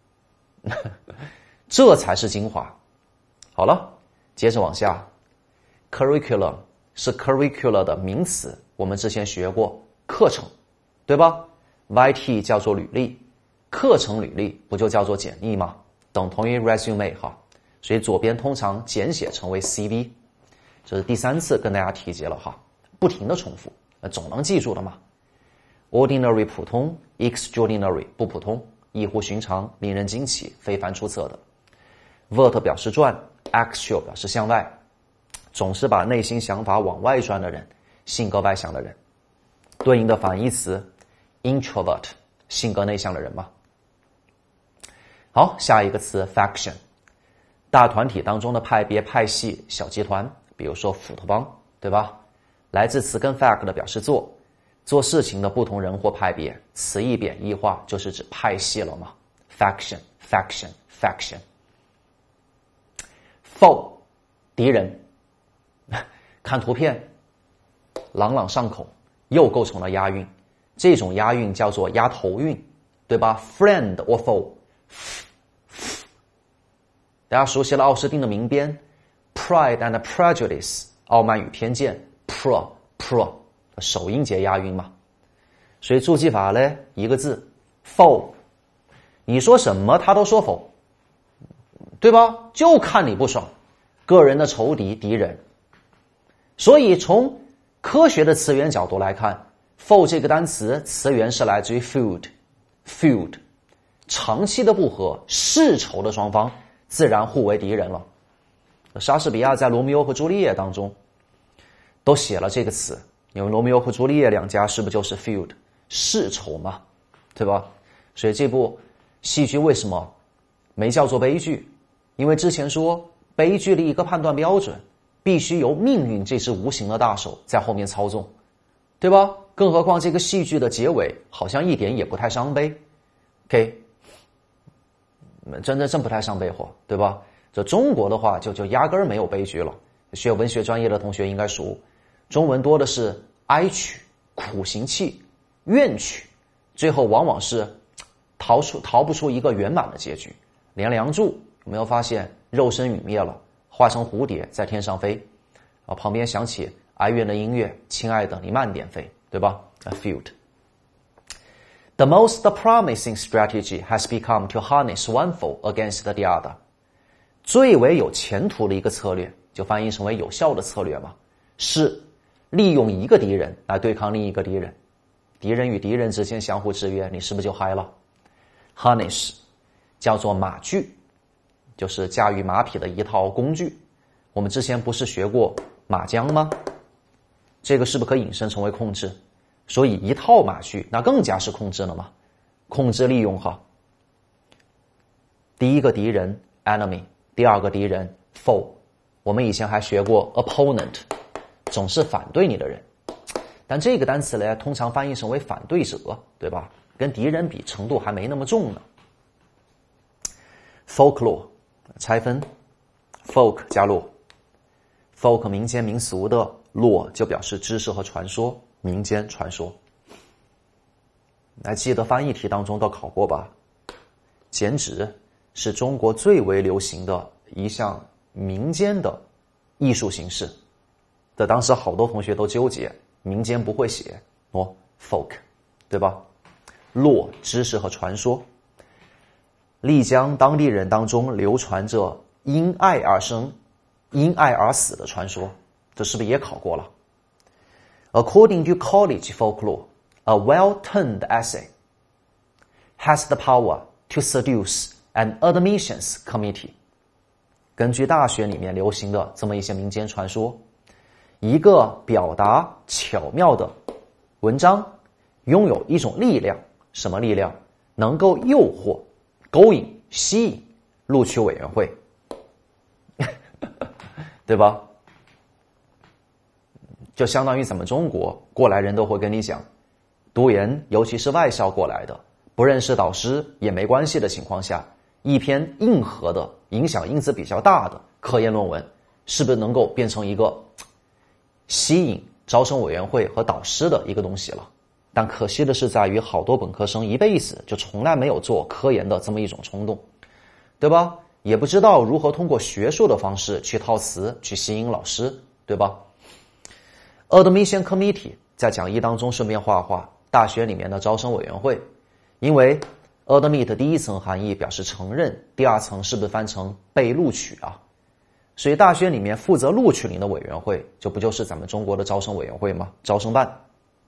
这才是精华。好了，接着往下 ，curriculum 是 curricular 的名词，我们之前学过课程，对吧 ？Y T 叫做履历，课程履历不就叫做简历吗？等同于 resume 哈，所以左边通常简写成为 C V。这是第三次跟大家提及了哈，不停的重复，总能记住的嘛。Ordinary 普通 ，extraordinary 不普通，异乎寻常，令人惊奇，非凡出色的。Vert 表示转 ，extro 表示向外，总是把内心想法往外转的人，性格外向的人。对应的反义词 introvert 性格内向的人嘛。好，下一个词 faction 大团体当中的派别、派系、小集团，比如说斧头帮，对吧？来自词根 fact 的表示做做事情的不同人或派别，词义贬义化就是指派系了嘛。faction faction faction foe 敌人，看图片朗朗上口，又构成了押韵，这种押韵叫做押头韵，对吧 ？Friend or foe， 大家熟悉了奥斯汀的名编 Pride and Prejudice 傲慢与偏见 pro pro 首音节押韵嘛。所以注记法呢，一个字 foe， 你说什么他都说否，对吧？就看你不爽，个人的仇敌敌人。所以从科学的词源角度来看 foe 这个单词词源是来自于 feud feud 长期的不和，世仇的双方自然互为敌人了。莎士比亚在罗密欧和朱丽叶当中都写了这个词，因为罗密欧和朱丽叶两家是不是就是 feud 世仇嘛，对吧？所以这部戏剧为什么没叫做悲剧？因为之前说悲剧的一个判断标准必须由命运这只无形的大手在后面操纵，对吧？更何况这个戏剧的结尾好像一点也不太伤悲 OK， 真的真不太伤悲火，对吧？这中国的话就就压根儿没有悲剧了，学文学专业的同学应该熟，中文多的是哀曲、苦行气、怨曲，最后往往是逃出逃不出一个圆满的结局。连梁祝有没有发现肉身陨灭了，化成蝴蝶在天上飞，啊，旁边响起哀怨的音乐，亲爱的你慢点飞，对吧 A feud. The most promising strategy has become to harness one foe against the other. 最为有前途的一个策略，就翻译成为有效的策略嘛，是利用一个敌人来对抗另一个敌人，敌人与敌人之间相互制约，你是不是就嗨了 ？Harness 叫做马具，就是驾驭马匹的一套工具。我们之前不是学过马缰吗？这个是不是可以引申成为控制？所以一套马具那更加是控制了嘛，控制利用哈。第一个敌人 enemy， 第二个敌人 foe， 我们以前还学过 opponent， 总是反对你的人，但这个单词呢通常翻译成为反对者，对吧？跟敌人比程度还没那么重呢。folklore 拆分 folk 加落 folk 民间民俗的，落就表示知识和传说，民间传说。还记得翻译题当中都考过吧？剪纸是中国最为流行的一项民间的艺术形式，在当时好多同学都纠结，民间不会写哦 folk， 对吧？落知识和传说。丽江当地人当中流传着因爱而生因爱而死的传说，这是不是也考过了？ According to college folklore, a well-turned essay has the power to seduce an admissions committee. 根据大学里面流行的这么一些民间传说，一个表达巧妙的文章拥有一种力量，什么力量？能够诱惑、勾引、吸引录取委员会。 对吧？就相当于咱们中国过来人都会跟你讲，读研尤其是外校过来的，不认识导师也没关系的情况下，一篇硬核的影响因子比较大的科研论文，是不是能够变成一个吸引招生委员会和导师的一个东西了？但可惜的是在于好多本科生一辈子就从来没有做科研的这么一种冲动，对吧？也不知道如何通过学术的方式去套词去吸引老师，对吧？ Admission Committee 在讲义当中顺便画画，大学里面的招生委员会，因为 admit 第一层含义表示承认，第二层是不是翻成被录取啊？所以大学里面负责录取您的委员会，就不就是咱们中国的招生委员会吗？招生办。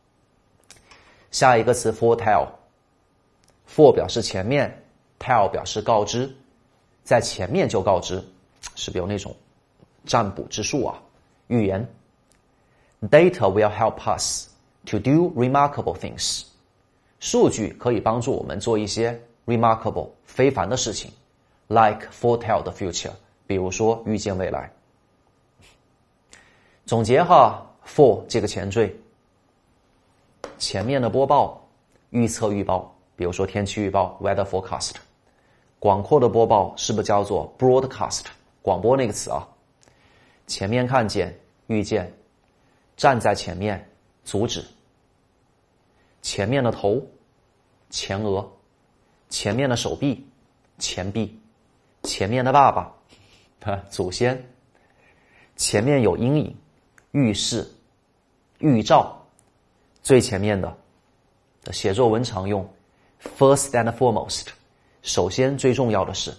下一个词 foretell，for 表示前面 ，tell 表示告知，在前面就告知，是不是有那种占卜之术啊？预言。Data will help us to do remarkable things。数据可以帮助我们做一些 remarkable 非凡的事情 ，like foretell the future， 比如说预见未来。总结哈 ，for 这个前缀，前面的播报、预测预报，比如说天气预报 weather forecast， 广阔的播报是不是叫做 broadcast 广播那个词啊？前面看见、预见。站在前面，阻止。前面的头，前额；前面的手臂，前臂；前面的爸爸，祖先；前面有阴影，预示、预兆。最前面的，写作文常用 ，first and foremost， 首先最重要的是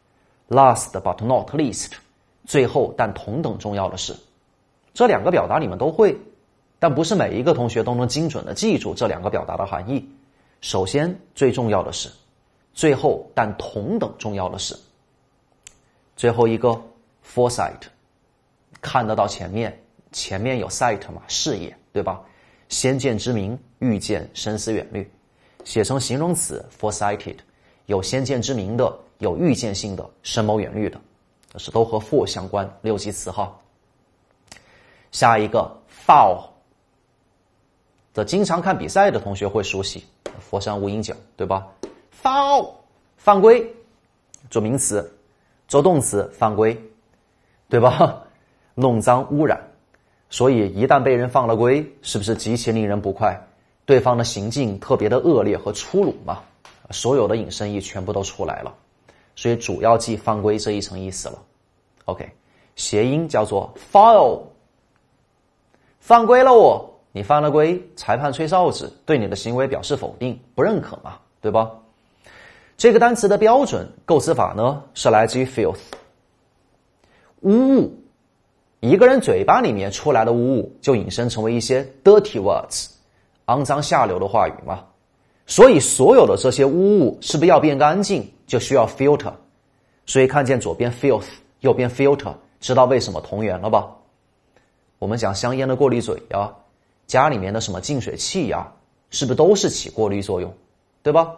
；last but not least， 最后但同等重要的是。这两个表达你们都会，但不是每一个同学都能精准的记住这两个表达的含义。首先最重要的是，最后但同等重要的是。最后一个 foresight， 看得到前面，前面有 sight 嘛，视野，对吧？先见之明，预见，深思远虑，写成形容词 foresighted， 有先见之明的，有预见性的，深谋远虑的，这是都和 for 相关，六级词哈。下一个 foul， 这经常看比赛的同学会熟悉，佛山无影脚，对吧 ？foul 犯规，做名词，做动词犯规，对吧？弄脏污染，所以一旦被人犯了规，是不是极其令人不快？对方的行径特别的恶劣和粗鲁嘛，所有的引申义全部都出来了，所以主要记犯规这一层意思了。OK， 谐音叫做 foul。犯规了我，你犯了规，裁判吹哨子，对你的行为表示否定，不认可嘛，对吧？这个单词的标准构词法呢，是来自于 filth， 污物，一个人嘴巴里面出来的污物，就引申成为一些 dirty words， 肮脏下流的话语嘛。所以所有的这些污物是不是要变干净，就需要 filter。所以看见左边 filth， 右边 filter， 知道为什么同源了吧？我们讲香烟的过滤嘴呀，家里面的什么净水器呀，是不是都是起过滤作用，对吧？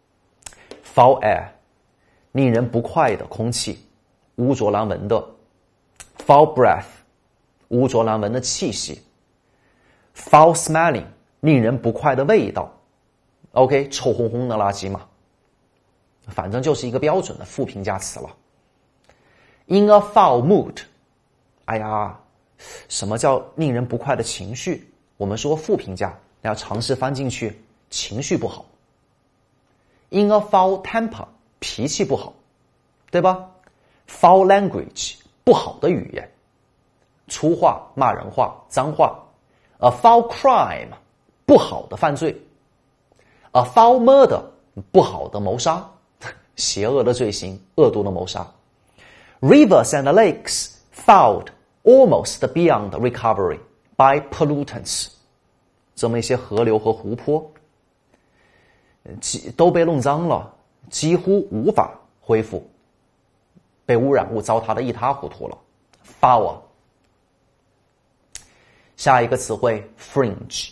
Foul air， 令人不快的空气，污浊难闻的 Foul breath， 污浊难闻的气息 Foul smelling， 令人不快的味道 OK， 臭烘烘的垃圾嘛，反正就是一个标准的负评价词了。 In a foul mood， 哎呀，什么叫令人不快的情绪？我们说负评价，要尝试翻进去，情绪不好。In a foul temper， 脾气不好，对吧？ Foul language， 不好的语言，粗话、骂人话、脏话。A foul crime， 不好的犯罪。A foul murder， 不好的谋杀，邪恶的罪行，恶毒的谋杀。Rivers and lakes fouled almost beyond recovery by pollutants， 这么一些河流和湖泊都被弄脏了，几乎无法恢复，被污染物糟蹋得一塌糊涂了。foul。 下一个词汇 fringe，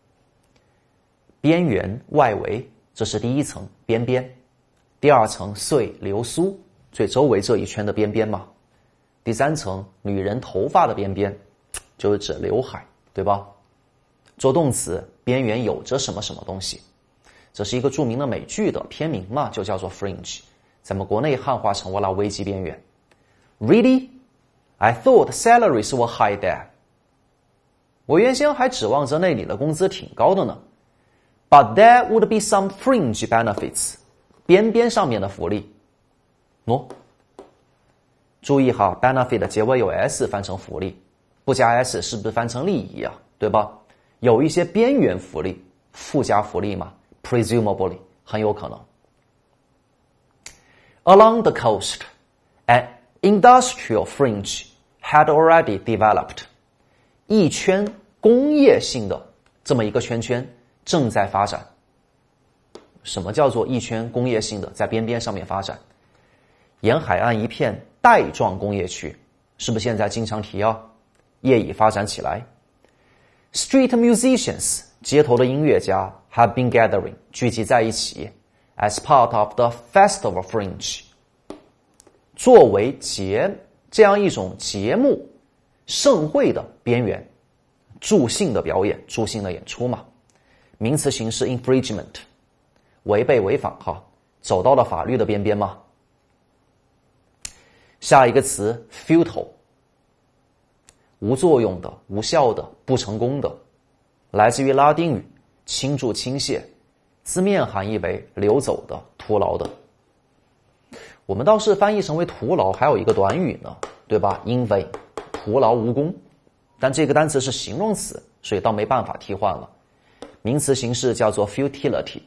边缘外围，这是第一层边边。第二层碎流苏，最周围这一圈的边边嘛。 第三层女人头发的边边，就是指刘海，对吧？做动词边缘有着什么什么东西，这是一个著名的美剧的片名嘛，就叫做 Fringe， 咱们国内汉化成为了危机边缘。Really? I thought salaries were high there. 我原先还指望着那里的工资挺高的呢。But there would be some fringe benefits. 边边上面的福利。喏、no? 注意哈 benefit 的结尾有 s 翻成福利，不加 s 是不是翻成利益啊？对吧？有一些边缘福利，附加福利嘛 presumably 很有可能。Along the coast, an industrial fringe had already developed. 一圈工业性的这么一个圈圈正在发展。什么叫做一圈工业性的在边边上面发展？沿海岸一片带状工业区，是不是现在经常提啊？业已发展起来。Street musicians 街头的音乐家 have been gathering 聚集在一起 as part of the festival fringe 作为节这样一种节目盛会的边缘，助兴的表演，助兴的演出嘛。名词形式 infringement 违背违反哈，走到了法律的边边嘛。下一个词 futile 无作用的、无效的、不成功的，来自于拉丁语倾注倾泻，字面含义为流走的、徒劳的。我们倒是翻译成为徒劳还有一个短语呢，对吧？ in vain 徒劳无功，但这个单词是形容词，所以倒没办法替换了。名词形式叫做 futility。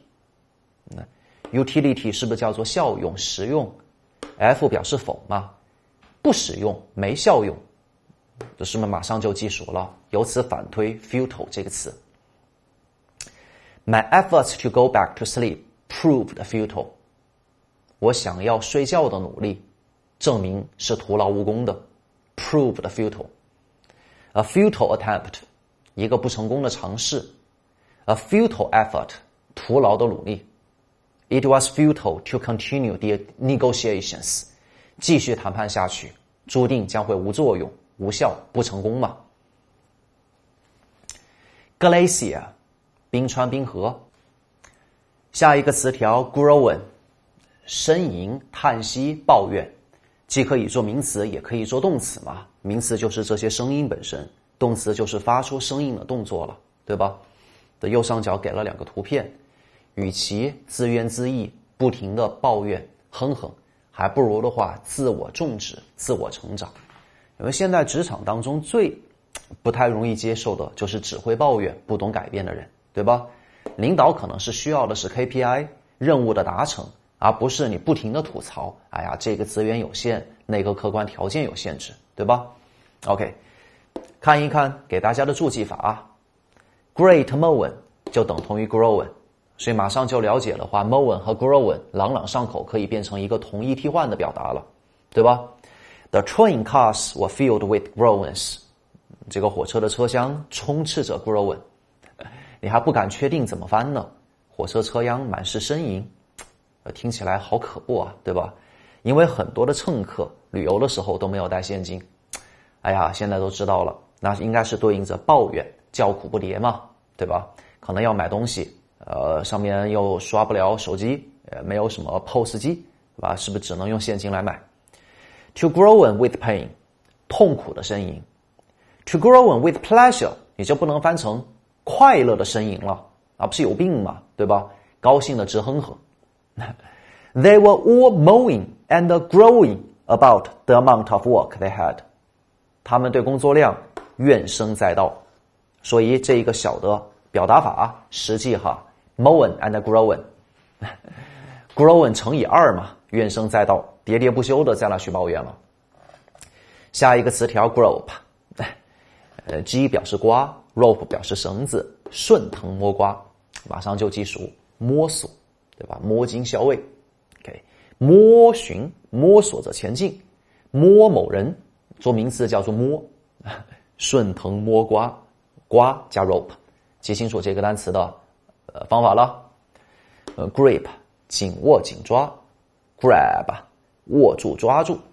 utility 是不是叫做效用、实用？ F 表示否嘛，不实用、没效用，这是不是马上就记熟了？由此反推 futile 这个词。My efforts to go back to sleep proved futile. 我想要睡觉的努力证明是徒劳无功的 proved futile. A futile attempt 一个不成功的尝试 A futile effort 徒劳的努力 It was futile to continue the negotiations 继续谈判下去注定将会无作用、无效、不成功嘛。Glacier 冰川、冰河。下一个词条 groan 呻吟、叹息、抱怨，既可以做名词也可以做动词嘛。名词就是这些声音本身，动词就是发出声音的动作了，对吧？的右上角给了两个图片，与其自怨自艾不停的抱怨哼哼，还不如的话自我种植、自我成长。因为现在职场当中最不太容易接受的就是只会抱怨不懂改变的人，对吧？领导可能是需要的是 K P I 任务的达成，而不是你不停的吐槽，哎呀这个资源有限，那个客观条件有限制，对吧？ OK， 看一看给大家的注记法啊。 Great moan 就等同于 groan， 所以马上就了解的话 moan 和 groan 朗朗上口，可以变成一个同义替换的表达了，对吧？ The train cars were filled with groans， 这个火车的车厢充斥着 groan， 你还不敢确定怎么翻呢？火车车厢满是呻吟，听起来好可怖啊，对吧？因为很多的乘客旅游的时候都没有带现金，哎呀现在都知道了，那应该是对应着抱怨叫苦不迭嘛，对吧？可能要买东西，呃，上面又刷不了手机，呃，没有什么 P O S 机，对吧？是不是只能用现金来买？ To groan with pain 痛苦的呻吟， To groan with pleasure 你就不能翻成快乐的呻吟了啊，不是有病嘛，对吧？高兴的直哼哼。They were all moaning and groaning about the amount of work they had， 他们对工作量怨声载道，所以这一个小的表达法实际哈 moan and groan groan 乘以二嘛，怨声载道，喋喋不休的在那去抱怨了。下一个词条 grope， 呃 G 表示刮， rope 表示绳子，顺藤摸瓜，马上就记熟，摸索，对吧？摸金校尉 OK， 摸寻，摸索着前进，摸某人做名词叫做摸，顺藤摸瓜，瓜加 rope， 记清楚这个单词的呃方法了。呃 grip 紧握紧抓， grab 握住抓住，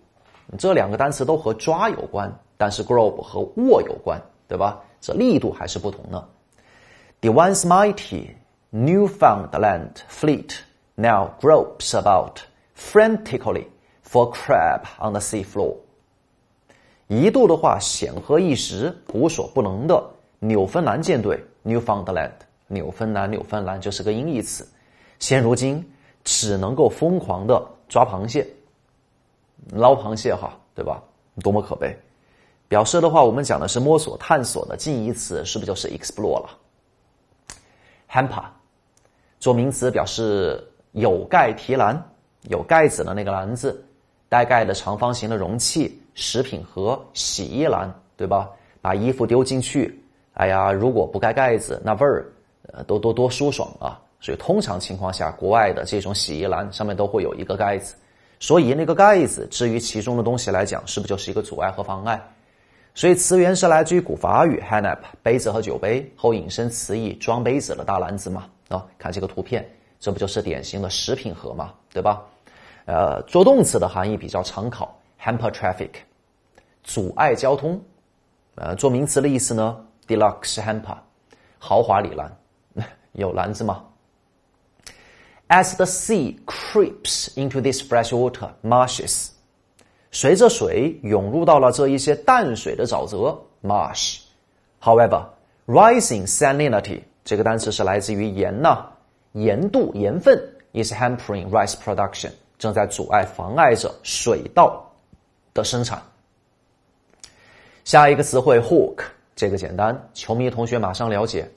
这两个单词都和抓有关，但是 grab 和握有关，对吧？这力度还是不同的。The once mighty Newfoundland fleet now gropes about frantically for crab on the sea floor. 一度的话显赫一时、无所不能的纽芬兰舰队 Newfoundland， 纽芬兰纽芬兰就是个音译词，现如今只能够疯狂的抓螃蟹、捞螃蟹哈，对吧？多么可悲！表示的话，我们讲的是摸索、探索的近义词，是不是就是 explore 了 ？Hamper 做名词表示有盖提篮，有盖子的那个篮子，带盖的长方形的容器、食品盒、洗衣篮，对吧？把衣服丢进去，哎呀，如果不盖盖子，那味儿呃都多多舒爽啊！所以通常情况下，国外的这种洗衣篮上面都会有一个盖子，所以那个盖子至于其中的东西来讲，是不是就是一个阻碍和妨碍？所以词源是来自于古法语 hanap 杯子和酒杯，后引申词义装杯子的大篮子嘛。啊，看这个图片，这不就是典型的食品盒嘛，对吧？呃，做动词的含义比较常考 hamper traffic， 阻碍交通。呃，做名词的意思呢 deluxe hamper， 豪华礼篮，有篮子吗？ As the sea creeps into these freshwater marshes， 随着水涌入到了这一些淡水的沼泽 marsh。 However, rising salinity 这个单词是来自于盐呐、啊，盐度盐分 is hampering rice production， 正在阻碍妨碍着水稻的生产。下一个词汇 Hawk， 这个简单，球迷同学马上了解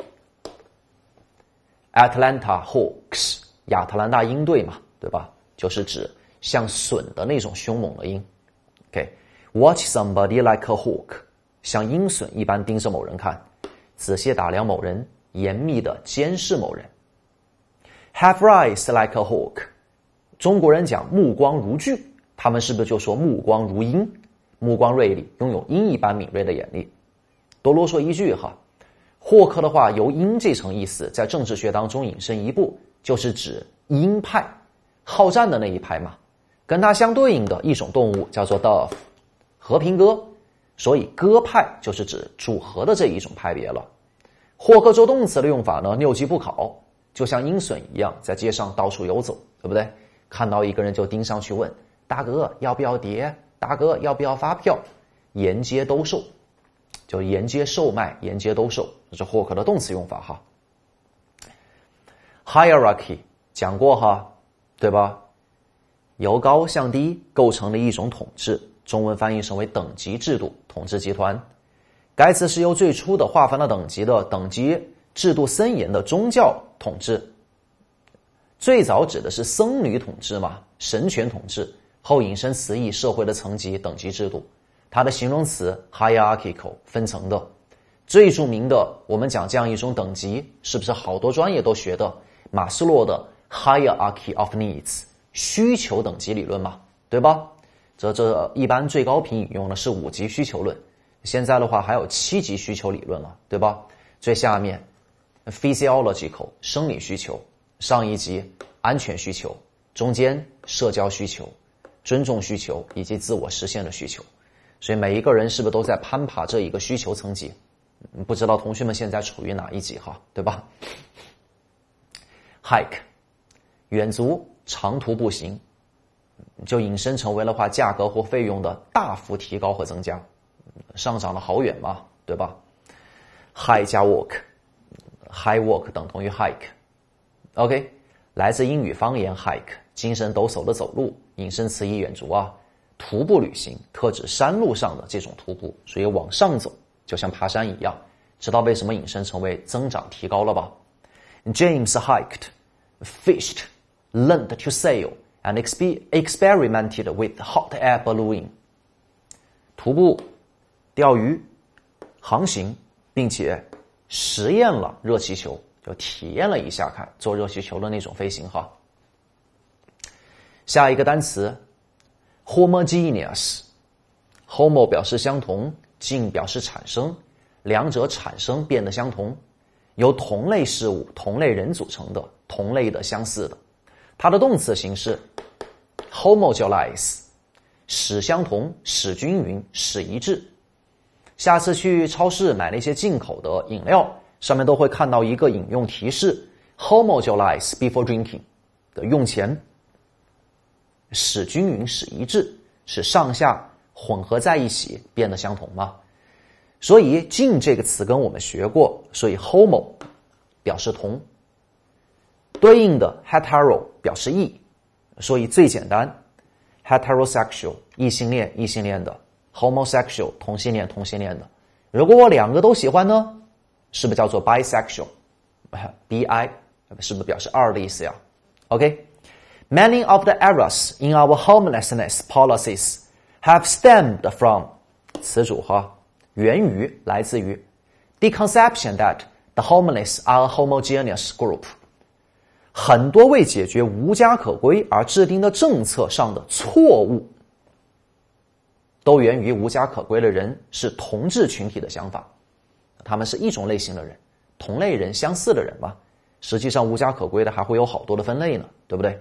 Atlanta Hawks， 亚特兰大鹰队嘛，对吧？就是指像隼的那种凶猛的鹰。OK，watch somebody like a hawk， 像鹰隼一般盯着某人看，仔细打量某人，严密的监视某人。Have eyes like a hawk， 中国人讲目光如炬，他们是不是就说目光如鹰？目光锐利，拥有鹰一般敏锐的眼力。多啰嗦一句哈，霍克的话由鹰这层意思在政治学当中引申一步，就是指鹰派，好战的那一派嘛。跟它相对应的一种动物叫做 dove， 和平鸽，所以鸽派就是指主和的这一种派别了。霍克做动词的用法呢，六级不考，就像鹰隼一样，在街上到处游走，对不对？看到一个人就盯上去问，大哥要不要碟？大哥要不要发票？沿街兜售，就沿街售卖，沿街兜售，这是霍克的动词用法哈。Hierarchy 讲过哈，对吧？由高向低构成的一种统治，中文翻译成为等级制度、统治集团。该词是由最初的划分了等级的等级制度森严的宗教统治，最早指的是僧侣统治嘛，神权统治，后引申词义社会的层级等级制度。它的形容词 hierarchical 分层的。最著名的我们讲这样一种等级，是不是好多专业都学的马斯洛的 hierarchy of needs 需求等级理论嘛，对吧？这这一般最高频引用的是五级需求论，现在的话还有七级需求理论了，对吧？最下面 physiological 生理需求，上一级安全需求，中间社交需求、尊重需求以及自我实现的需求。所以每一个人是不是都在攀爬这一个需求层级？不知道同学们现在处于哪一级哈，对吧？ Hike 远足长途步行，就引申成为了话价格或费用的大幅提高和增加，上涨了好远嘛，对吧？ High 加 walk， High walk 等同于 hike。 OK， 来自英语方言 hike 精神抖擞的走路，引申词义远足啊，徒步旅行特指山路上的这种徒步，所以往上走就像爬山一样。知道为什么引申成为增长提高了吧？ James hiked, fished, learned to sail and experimented with hot air ballooning。 徒步、钓鱼、航行，并且实验了热气球，就体验了一下看做热气球的那种飞行哈。下一个单词 homogeneous， homo 表示相同， gene 表示产生，两者产生变得相同，由同类事物、同类人组成的，同类的、相似的。它的动词形式 homogenize， 使相同，使均匀，使一致。下次去超市买那些进口的饮料，上面都会看到一个饮用提示 homogenize before drinking 的用前，使均匀，使一致，使上下混合在一起变得相同嘛。所以近这个词跟我们学过，所以 homo 表示同，对应的 hetero 表示异，所以最简单 heterosexual 异性恋异性恋的， homosexual 同性恋同性恋的。如果我两个都喜欢呢，是不是叫做 bisexual bi 是不是表示二的意思呀？ OK， Many of the errors in our homelessness policies have stemmed from 词组哈，源于来自于 the conception that the homeless are a homogeneous group。 很多为解决无家可归而制定的政策上的错误，都源于无家可归的人是同质群体的想法，他们是一种类型的人，同类人相似的人嘛。实际上无家可归的还会有好多的分类呢，对不对？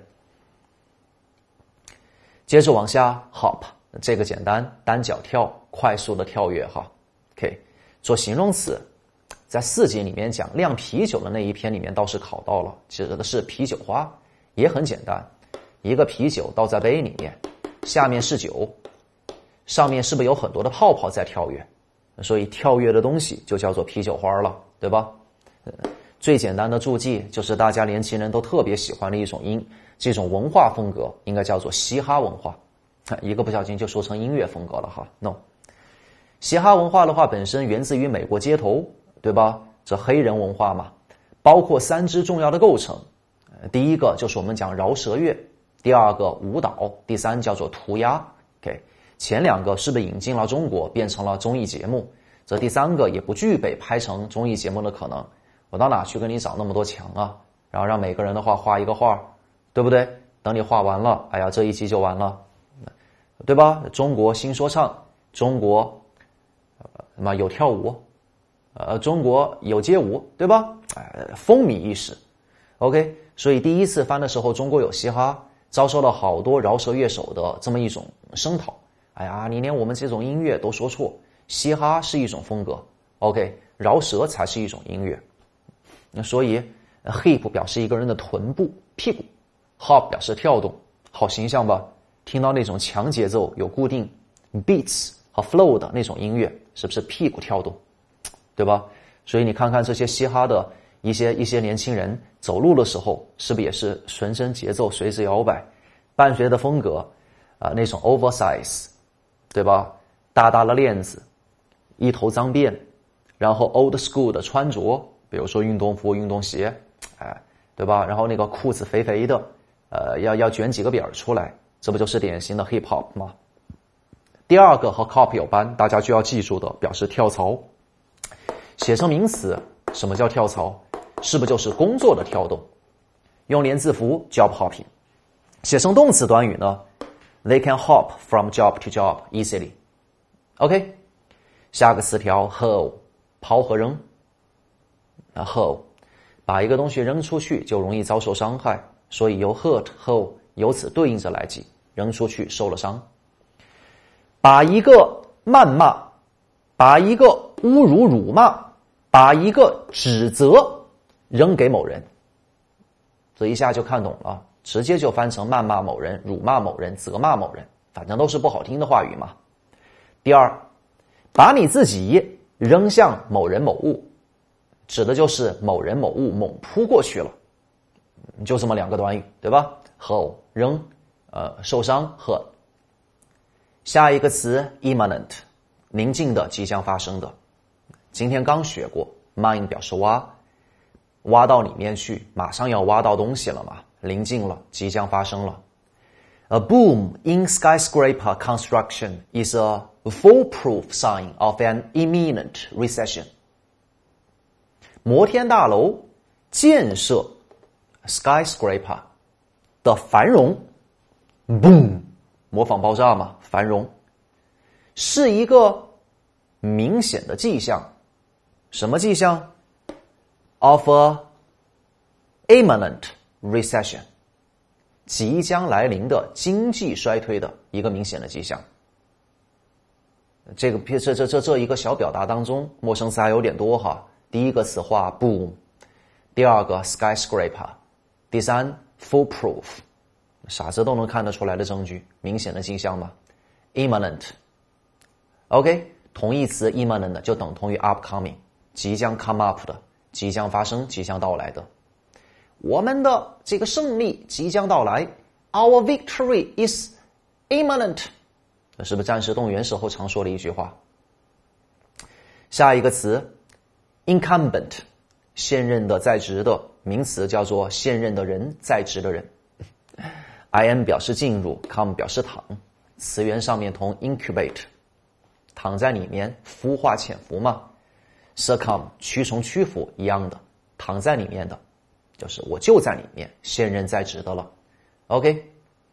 接着往下 hop， 这个简单，单脚跳，快速的跳跃哈。OK， 做形容词，在四级里面讲酿啤酒的那一篇里面倒是考到了，指的是啤酒花，也很简单，一个啤酒倒在杯里面，下面是酒，上面是不是有很多的泡泡在跳跃？所以跳跃的东西就叫做啤酒花了，对吧？最简单的注记就是大家年轻人都特别喜欢的一种音，这种文化风格应该叫做嘻哈文化，一个不小心就说成音乐风格了哈。No， 嘻哈文化的话本身源自于美国街头，对吧？这黑人文化嘛，包括三支重要的构成，第一个就是我们讲饶舌乐，第二个舞蹈，第三叫做涂鸦。OK， 前两个是不是引进了中国变成了综艺节目？这第三个也不具备拍成综艺节目的可能。我到哪去跟你找那么多墙啊？然后让每个人的话画一个画，对不对？等你画完了，哎呀，这一集就完了，对吧？中国新说唱，中国什么有跳舞，呃，中国有街舞，对吧？哎，风靡一时。OK， 所以第一次翻的时候，中国有嘻哈，遭受了好多饶舌乐手的这么一种声讨。哎呀，你连我们这种音乐都说错，嘻哈是一种风格 ，OK， 饶舌才是一种音乐。那所以 hip 表示一个人的臀部屁股， hop 表示跳动，好形象吧？听到那种强节奏有固定 beats 和 flow 的那种音乐，是不是屁股跳动，对吧？所以你看看这些嘻哈的一些一些年轻人走路的时候，是不是也是浑身节奏随之摇摆，伴随的风格啊、呃，那种 oversize， 对吧？大大的链子，一头脏辫，然后 old school 的穿着。比如说运动服、运动鞋，哎，对吧？然后那个裤子肥肥的，呃，要要卷几个边儿出来，这不就是典型的 hip hop 吗？第二个和 cop 有关，大家就要记住的，表示跳槽。写成名词，什么叫跳槽？是不是就是工作的跳动？用连字符 job hopping。写成动词短语呢 ，they can hop from job to job easily。OK， 下个词条 hurl， 抛和扔。然后把一个东西扔出去就容易遭受伤害，所以由 hurt hurl 由此对应着来记，扔出去受了伤。把一个谩骂，把一个侮辱辱骂，把一个指责扔给某人，这一下就看懂了，直接就翻成谩骂某人、辱骂某人、责骂某人，反正都是不好听的话语嘛。第二，把你自己扔向某人某物，指的就是某人某物猛扑过去了，就这么两个短语，对吧？hurl 扔，呃，受伤 hurt。下一个词 imminent， 临近的，即将发生的。今天刚学过 mine 表示挖，挖到里面去，马上要挖到东西了嘛，临近了，即将发生了。A boom in skyscraper construction is a foolproof sign of an imminent recession。摩天大楼建设 skyscraper 的繁荣 boom 模仿爆炸嘛，繁荣是一个明显的迹象。什么迹象 ？of a imminent recession， 即将来临的经济衰退的一个明显的迹象。 这个这这这这一个小表达当中，陌生词还有点多哈。第一个词化 boom， 第二个 skyscraper， 第三 foolproof， 傻子都能看得出来的证据，明显的迹象嘛。imminent，OK， 同义词 imminent 就等同于 upcoming， 即将 come up 的，即将发生，即将到来的。我们的这个胜利即将到来 ，Our victory is imminent。这是不是战时动员时候常说的一句话？下一个词 incumbent， 现任的在职的，名词叫做现任的人，在职的人。in 表示进入 come 表示躺，词源上面同 incubate， 躺在里面孵化潜伏嘛。succumb 屈从屈服一样的，躺在里面的就是我就在里面，现任在职的了。 OK，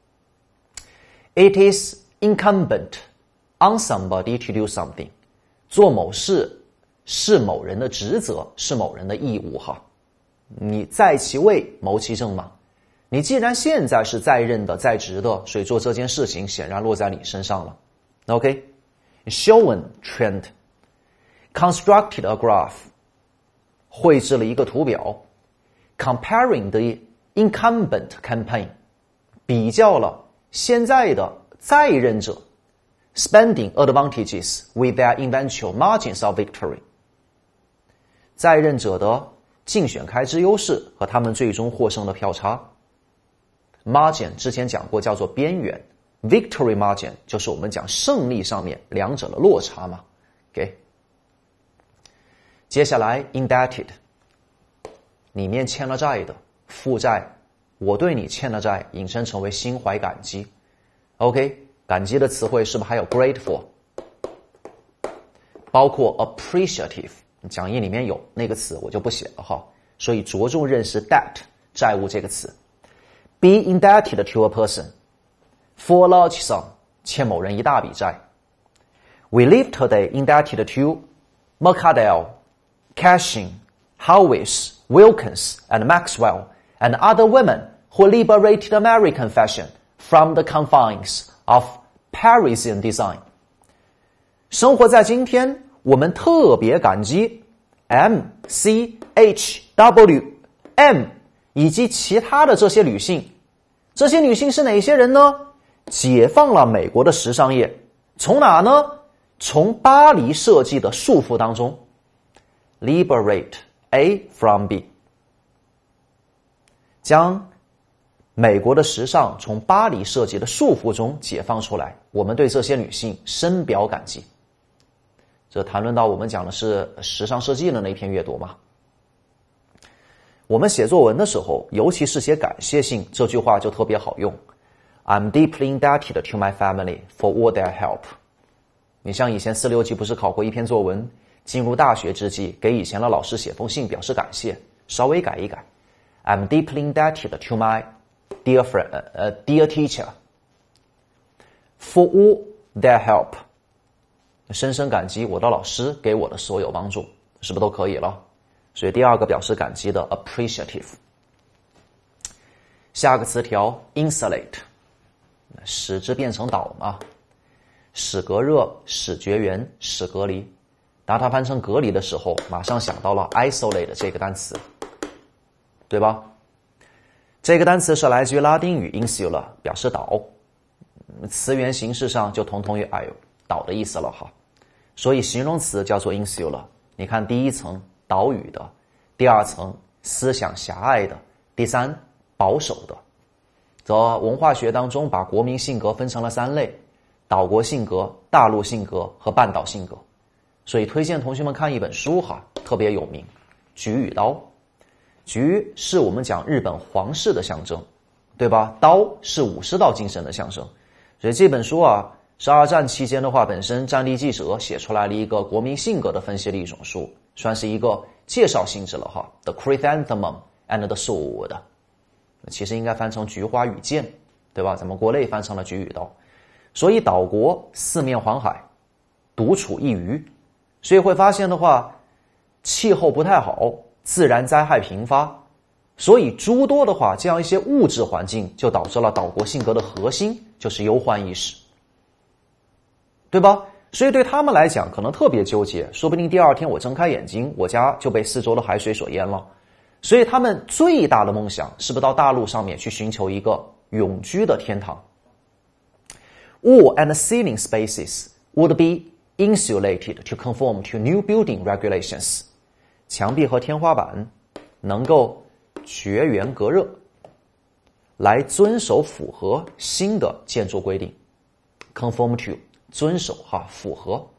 It is incumbent on somebody to do something， 做某事是某人的职责，是某人的义务哈。你在其位谋其政嘛，你既然现在是在任的在职的，所以做这件事情显然落在你身上了。 OK， shown trend， constructed a graph， 绘制了一个图表， comparing the incumbent campaign， 比较了现在的在任者 spending advantages with their eventual margins of victory， 在任者的竞选开支优势和他们最终获胜的票差。 margin 之前讲过叫做边缘， victory margin 就是我们讲胜利上面两者的落差嘛。 OK， 接下来 indebted， 里面欠了债的，负债，我对你欠了债，引申成为心怀感激。 OK， 感激的词汇是不是还有 grateful， 包括 appreciative， 讲义里面有那个词我就不写了哈，所以着重认识 debt 债务这个词。 Be indebted to a person for a large sum， 欠某人一大笔债。 We live today indebted to Mercadal、Cashin、Howes、Wilkins and Maxwell and other women who liberated American fashion from the confines of Parisian design。 生活在今天，我们特别感激 M C H W M 以及其他的这些女性。这些女性是哪些人呢？解放了美国的时尚业，从哪呢？从巴黎设计的束缚当中。 Liberate A from B， 将美国的时尚从巴黎设计的束缚中解放出来，我们对这些女性深表感激。这谈论到我们讲的是时尚设计的那篇阅读嘛。我们写作文的时候，尤其是写感谢信，这句话就特别好用。I'm deeply indebted to my family for all their help。你像以前四六级不是考过一篇作文，进入大学之际给以前的老师写封信表示感谢，稍微改一改。I'm deeply indebted to my dear friend, uh, dear teacher for all their help。深深感激我的老师给我的所有帮助，是不是都可以了？所以第二个表示感激的 appreciative。 下个词条 insulate， 使之变成岛嘛，使隔热，使绝缘，使隔离。当它翻成隔离的时候，马上想到了 isolate 这个单词，对吧？这个单词是来自于拉丁语 insula， 表示岛，词源形式上就同同于 isle 岛的意思了哈。所以形容词叫做 insula。你看第一层岛屿的，第二层思想狭隘的，第三保守的。则文化学当中把国民性格分成了三类：岛国性格、大陆性格和半岛性格。所以推荐同学们看一本书哈，特别有名，《菊与刀》。菊是我们讲日本皇室的象征，对吧？刀是武士道精神的象征。所以这本书啊，是二战期间的话，本身战地记者写出来了一个国民性格的分析的一种书，算是一个介绍性质了哈。The Chrysanthemum and the Sword， 其实应该翻成菊花与剑，对吧？咱们国内翻成了菊与刀。所以岛国四面环海，独处一隅，所以会发现的话，气候不太好，自然灾害频发，所以诸多的话，这样一些物质环境就导致了岛国性格的核心就是忧患意识，对吧？ 所以对他们来讲可能特别纠结，说不定第二天我睁开眼睛，我家就被四周的海水所淹了。所以他们最大的梦想是不是到大陆上面去寻求一个永居的天堂。 Wall and ceiling spaces would be insulated to conform to new building regulations. 墙壁和天花板能够绝缘隔热，来遵守符合新的建筑规定。 Conform to 遵守哈，符合。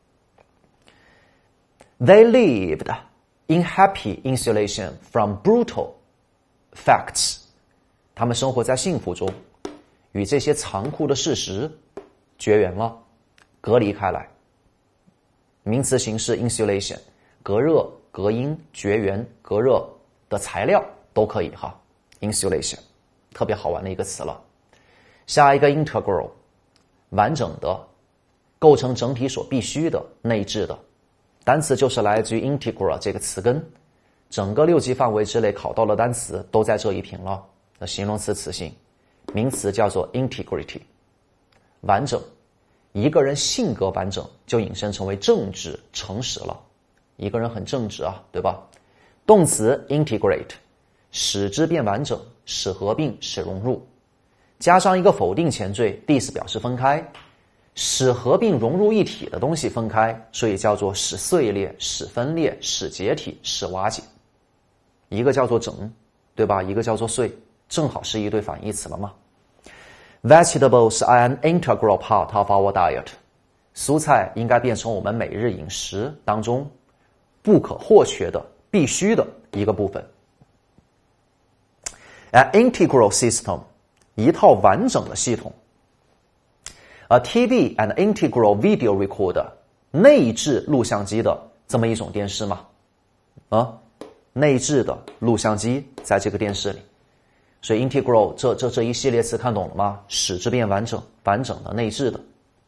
They lived in happy insulation from brutal facts. 他们生活在幸福中，与这些残酷的事实绝缘了，隔离开来。名词形式 insulation， 隔热、隔音、绝缘、隔热的材料都可以哈。insulation 特别好玩的一个词了。下一个 integral， 完整的，构成整体所必须的，内置的。单词就是来自于 integral 这个词根，整个六级范围之内考到的单词都在这一屏了。那形容词词性，名词叫做 integrity， 完整。一个人性格完整，就引申成为正直、诚实了。一个人很正直啊，对吧？动词 integrate， 使之变完整，使合并，使融入，加上一个否定前缀 dis 表示分开，使合并融入一体的东西分开，所以叫做使碎裂、使分裂、使解体、使瓦解。一个叫做整，对吧？一个叫做碎，正好是一对反义词了嘛。Vegetables are an integral part of our diet. 蔬菜应该变成我们每日饮食当中不可或缺的、必须的一个部分。An integral system， 一套完整的系统。A T V and integral video recorder， 内置录像机的这么一种电视嘛？啊，内置的录像机在这个电视里。所以 integral 这这这一系列词看懂了吗？使之变完整，完整的，内置的。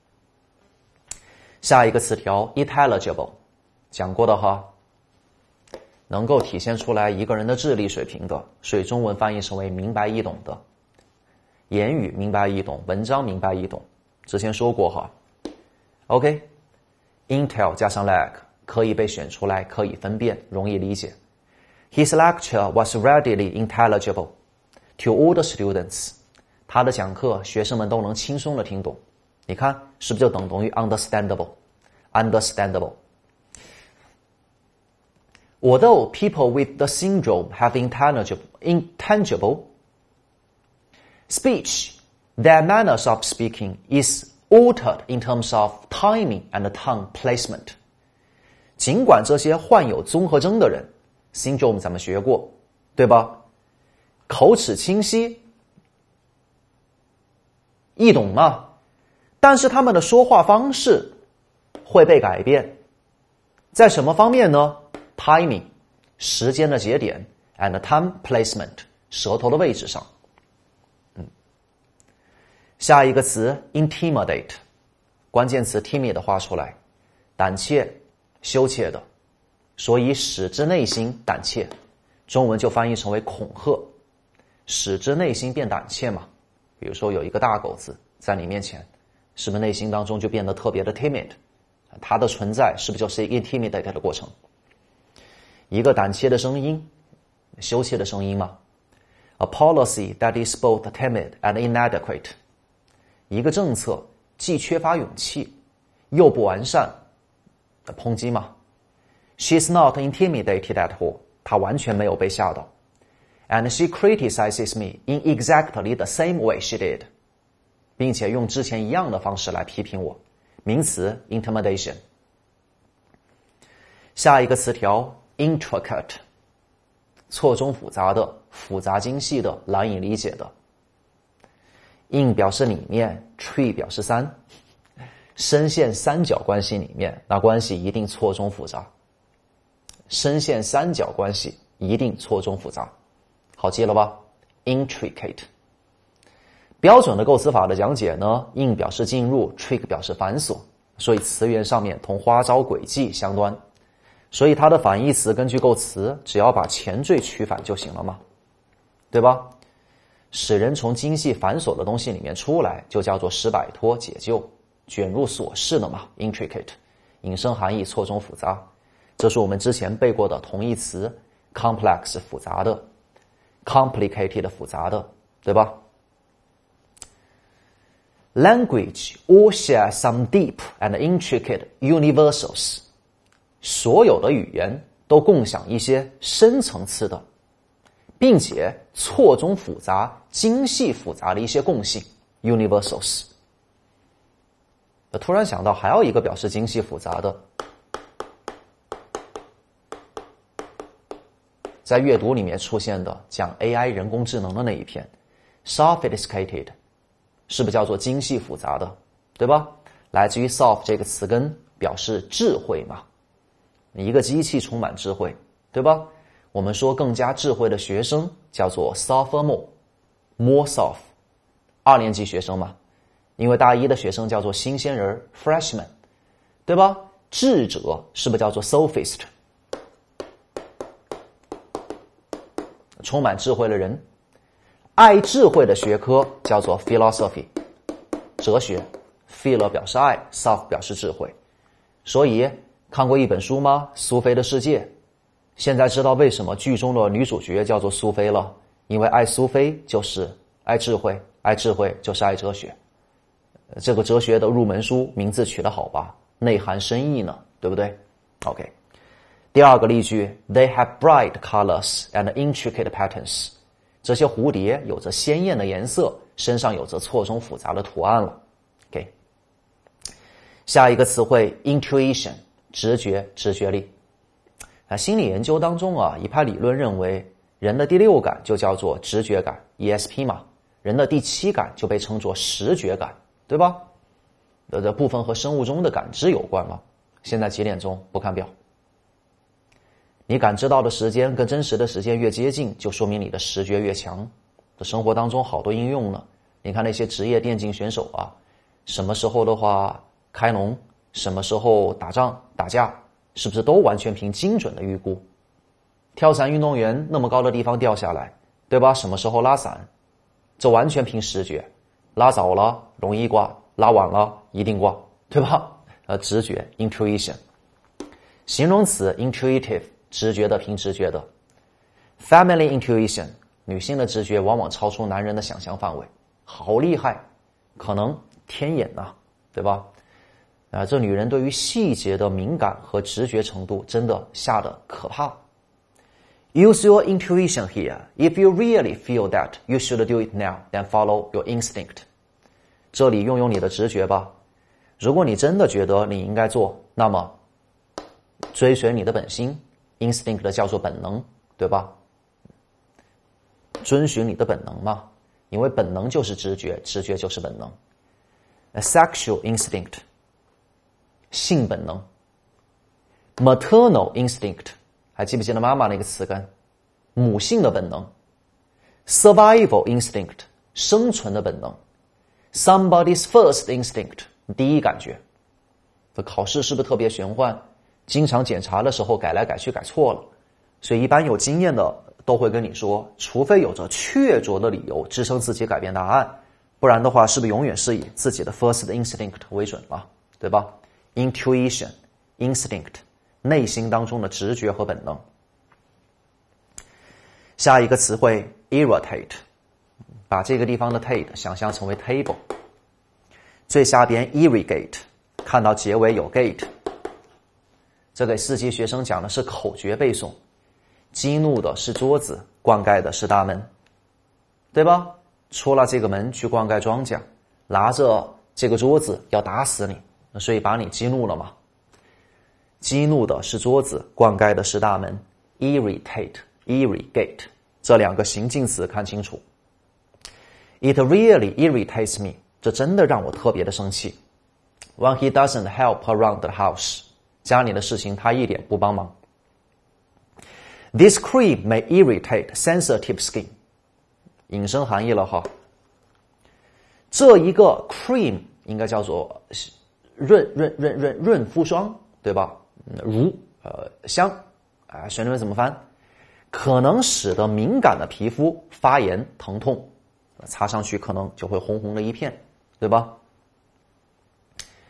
下一个词条 intelligible， 讲过的哈，能够体现出来一个人的智力水平的，所以中文翻译成为明白易懂的。言语明白易懂，文章明白易懂，之前说过哈。OK， Intel 加上 lag 可以被选出来，可以分辨，容易理解。His lecture was readily intelligible to all the students， 他的讲课学生们都能轻松的听懂。你看是不是就等同于 understandable understandable Although people with the syndrome have intangible intangible speech, their manners of speaking is altered in terms of timing and tongue placement. 尽管这些患有综合征的人 syndrome 咱们学过，对吧？口齿清晰，易懂嘛，但是他们的说话方式会被改变，在什么方面呢？ timing 时间的节点 and time placement 舌头的位置上。嗯，下一个词 intimidate， 关键词 timid 画出来，胆怯、羞怯的，所以使之内心胆怯，中文就翻译成为恐吓。使之内心变胆怯嘛，比如说有一个大狗子在你面前，是不是内心当中就变得特别的 timid？ 它的存在是不是就是一个 intimidate 的过程？一个胆怯的声音，羞怯的声音嘛。A policy that is both timid and inadequate， 一个政策既缺乏勇气又不完善的抨击嘛。She's not intimidated at all， 她完全没有被吓到。And she criticizes me in exactly the same way she did， 并且用之前一样的方式来批评我。名词 intimidation。下一个词条 intricate， 错综复杂的、复杂精细的、难以理解的。in 表示里面 ，tree 表示山，深陷三角关系里面，那关系一定错综复杂。深陷三角关系一定错综复杂。好记了吧 ？intricate。标准的构词法的讲解呢 ，in 表示进入 ，trick 表示繁琐，所以词源上面同花招诡计相关。所以它的反义词根据构词，只要把前缀取反就行了嘛，对吧？使人从精细繁琐的东西里面出来，就叫做使摆脱、解救。 卷入琐事的嘛 ，intricate， 引申含义错综复杂。这是我们之前背过的同义词 complex 复杂的 ，complicated 复杂的，对吧？Language all share some deep and intricate universals。所有的语言都共享一些深层次的，并且错综复杂、精细复杂的一些共性 universals。我突然想到，还有一个表示精细复杂的，在阅读里面出现的讲 A I 人工智能的那一篇 ，sophisticated。是不是叫做精细复杂的，对吧？来自于 soph 这个词根，表示智慧嘛。一个机器充满智慧，对吧？我们说更加智慧的学生叫做 sophomore，more soph。二年级学生嘛，因为大一的学生叫做新鲜人 freshman， 对吧？智者是不是叫做 sophist？ 充满智慧的人。爱智慧的学科叫做 philosophy， 哲学 philo 表示爱 soph 表示智慧。所以看过一本书吗？苏菲的世界。现在知道为什么剧中的女主角叫做苏菲了，因为爱苏菲就是爱智慧，爱智慧就是爱哲学。这个哲学的入门书名字取得好吧，内涵深意呢，对不对 ？OK。第二个例句 ，They have bright colors and intricate patterns。这些蝴蝶有着鲜艳的颜色，身上有着错综复杂的图案了。OK， 下一个词汇 intuition， 直觉、直觉力。啊，心理研究当中啊，一派理论认为，人的第六感就叫做直觉感 E S P 嘛，人的第七感就被称作实觉感，对吧？呃，这部分和生物钟的感知有关嘛。现在几点钟？不看表。你感知到的时间跟真实的时间越接近，就说明你的实觉越强。这生活当中好多应用呢。你看那些职业电竞选手啊，什么时候的话开农，什么时候打仗打架，是不是都完全凭精准的预估？跳伞运动员那么高的地方掉下来，对吧？什么时候拉伞，这完全凭实觉。拉早了容易挂，拉晚了一定挂，对吧？呃，直觉 intuition。形容词 intuitive。直觉的，凭直觉的 ，family intuition， 女性的直觉往往超出男人的想象范围，好厉害，可能天眼呐、啊，对吧？啊，这女人对于细节的敏感和直觉程度真的下得可怕。Use your intuition here. If you really feel that you should do it now, then follow your instinct. 这里用用你的直觉吧。如果你真的觉得你应该做，那么追随你的本心。instinct 叫做本能，对吧？遵循你的本能嘛，因为本能就是直觉，直觉就是本能。A sexual instinct， 性本能。Maternal instinct， 还记不记得妈妈那个词根？母性的本能。Survival instinct， 生存的本能。Somebody's first instinct， 第一感觉。这考试是不是特别玄幻？经常检查的时候改来改去改错了，所以一般有经验的都会跟你说，除非有着确凿的理由支撑自己改变答案，不然的话是不是永远是以自己的 first instinct 为准了，对吧？ Intuition instinct 内心当中的直觉和本能。下一个词汇 irritate， 把这个地方的 tate 想象成为 table， 最下边 irrigate， 看到结尾有 gate，这给四级学生讲的是口诀背诵，激怒的是桌子，灌溉的是大门，对吧？出了这个门去灌溉庄稼，拿着这个桌子要打死你，所以把你激怒了嘛。激怒的是桌子，灌溉的是大门。irritate irrigate 这两个形近词看清楚。It really irritates me， 这真的让我特别的生气。When he doesn't help around the house，家里的事情他一点不帮忙。This cream may irritate sensitive skin， 引申含义了哈。这一个 cream 应该叫做润润润润润肤霜，对吧？乳呃香啊，学生们怎么翻？可能使得敏感的皮肤发炎疼痛，擦上去可能就会红红的一片，对吧？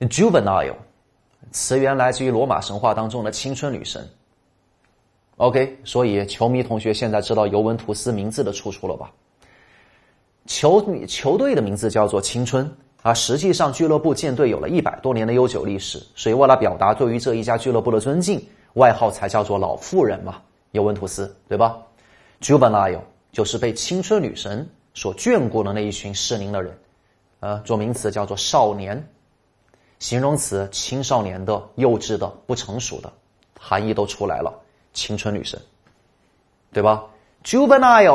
juvenile 词源来自于罗马神话当中的青春女神。OK， 所以球迷同学现在知道尤文图斯名字的出处了吧？球球队的名字叫做青春，而实际上俱乐部建队有了一百多年的悠久历史，所以为了表达对于这一家俱乐部的尊敬，外号才叫做老妇人嘛，尤文图斯，对吧？ juvenile 就是被青春女神所眷顾的那一群适龄的人，呃，做名词叫做少年，形容词青少年的、幼稚的、不成熟的，含义都出来了。青春女神，对吧 ？juvenile，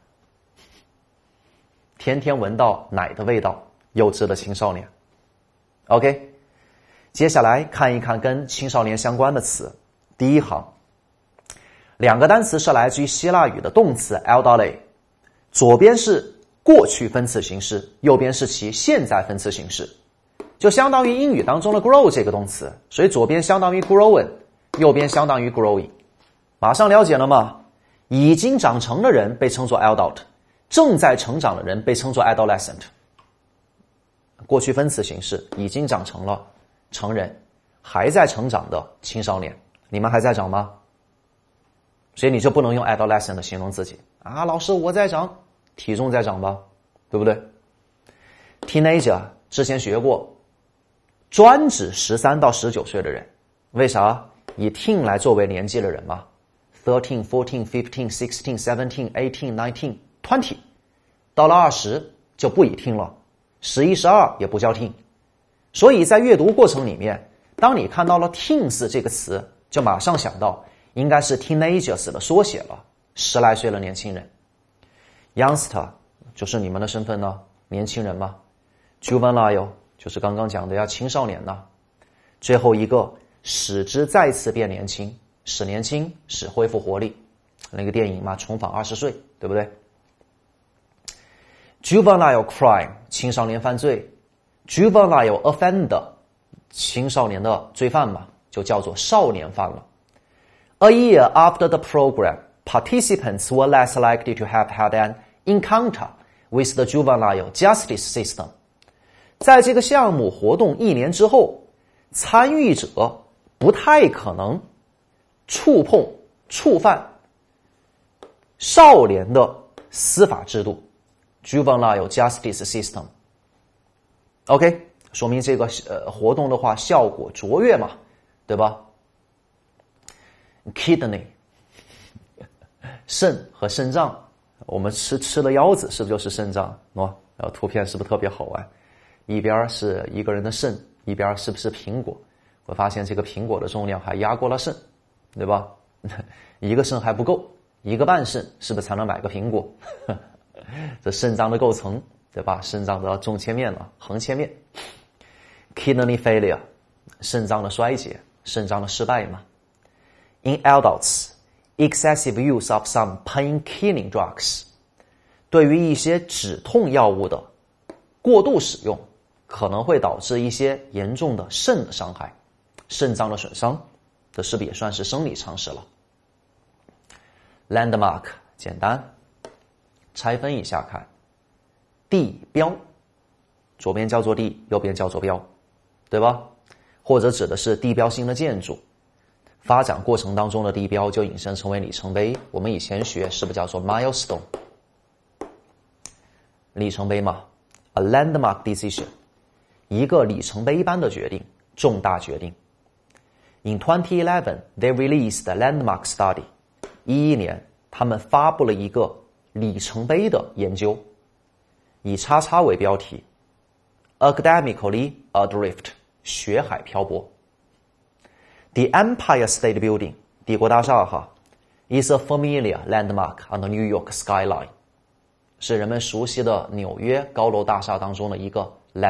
天天闻到奶的味道，幼稚的青少年。OK， 接下来看一看跟青少年相关的词。第一行，两个单词是来自于希腊语的动词 eldale， 左边是过去分词形式，右边是其现在分词形式，就相当于英语当中的 grow 这个动词，所以左边相当于 growing， 右边相当于 growing。马上了解了吗？已经长成的人被称作 adult， 正在成长的人被称作 adolescent。过去分词形式，已经长成了成人，还在成长的青少年。你们还在长吗？所以你就不能用 adolescent 形容自己啊，老师我在长，体重在长吧，对不对 ？teenager 之前学过，专指十三到十九岁的人，为啥？以 teen 来作为年纪的人嘛。thirteen, fourteen, fifteen, sixteen, seventeen, eighteen, nineteen, twenty， 到了二十就不以 teen 了，十一、十二也不叫 teen。所以在阅读过程里面，当你看到了 teens 这个词，就马上想到应该是 teenagers 的缩写了，十来岁的年轻人。youngster 就是你们的身份呢，年轻人嘛。juvenile 就是刚刚讲的要青少年呢。最后一个，使之再次变年轻。使年轻，使恢复活力，那个电影嘛，重返二十岁，对不对 ？Juvenile crime 青少年犯罪 ，Juvenile offender 青少年的罪犯嘛，就叫做少年犯了。A year after the program, participants were less likely to have had an encounter with the juvenile justice system。在这个项目活动一年之后，参与者不太可能触碰、触犯少年的司法制度 juvenile justice system。 OK， 说明这个呃活动的话效果卓越嘛，对吧？ kidney 肾和肾脏，我们吃吃的腰子是不是就是肾脏？喏，然后图片是不是特别好玩？一边是一个人的肾，一边是不是苹果？我发现这个苹果的重量还压过了肾，对吧？一个肾还不够，一个半肾是不是才能买个苹果？这肾脏的构成，对吧？肾脏的纵切面了，横切面。Kidney failure 肾脏的衰竭，肾脏的失败嘛。In adults, excessive use of some pain-killing drugs 对于一些止痛药物的过度使用，可能会导致一些严重的肾的伤害，肾脏的损伤。这是不是也算是生理常识了 ？Landmark 简单，拆分一下看，地标，左边叫做地，右边叫做标，对吧？或者指的是地标性的建筑，发展过程当中的地标就引申成为里程碑。我们以前学是不是叫做 milestone？ 里程碑嘛 ，a landmark decision， 一个里程碑般的决定，重大决定。In twenty eleven, they released a landmark study. 一一年，他们发布了一个里程碑的研究，以叉叉为标题 ，academically adrift， 学海漂泊。The Empire State Building， 帝国大厦哈 ，is a familiar landmark on the New York skyline， 是人们熟悉的纽约高楼大厦当中的一个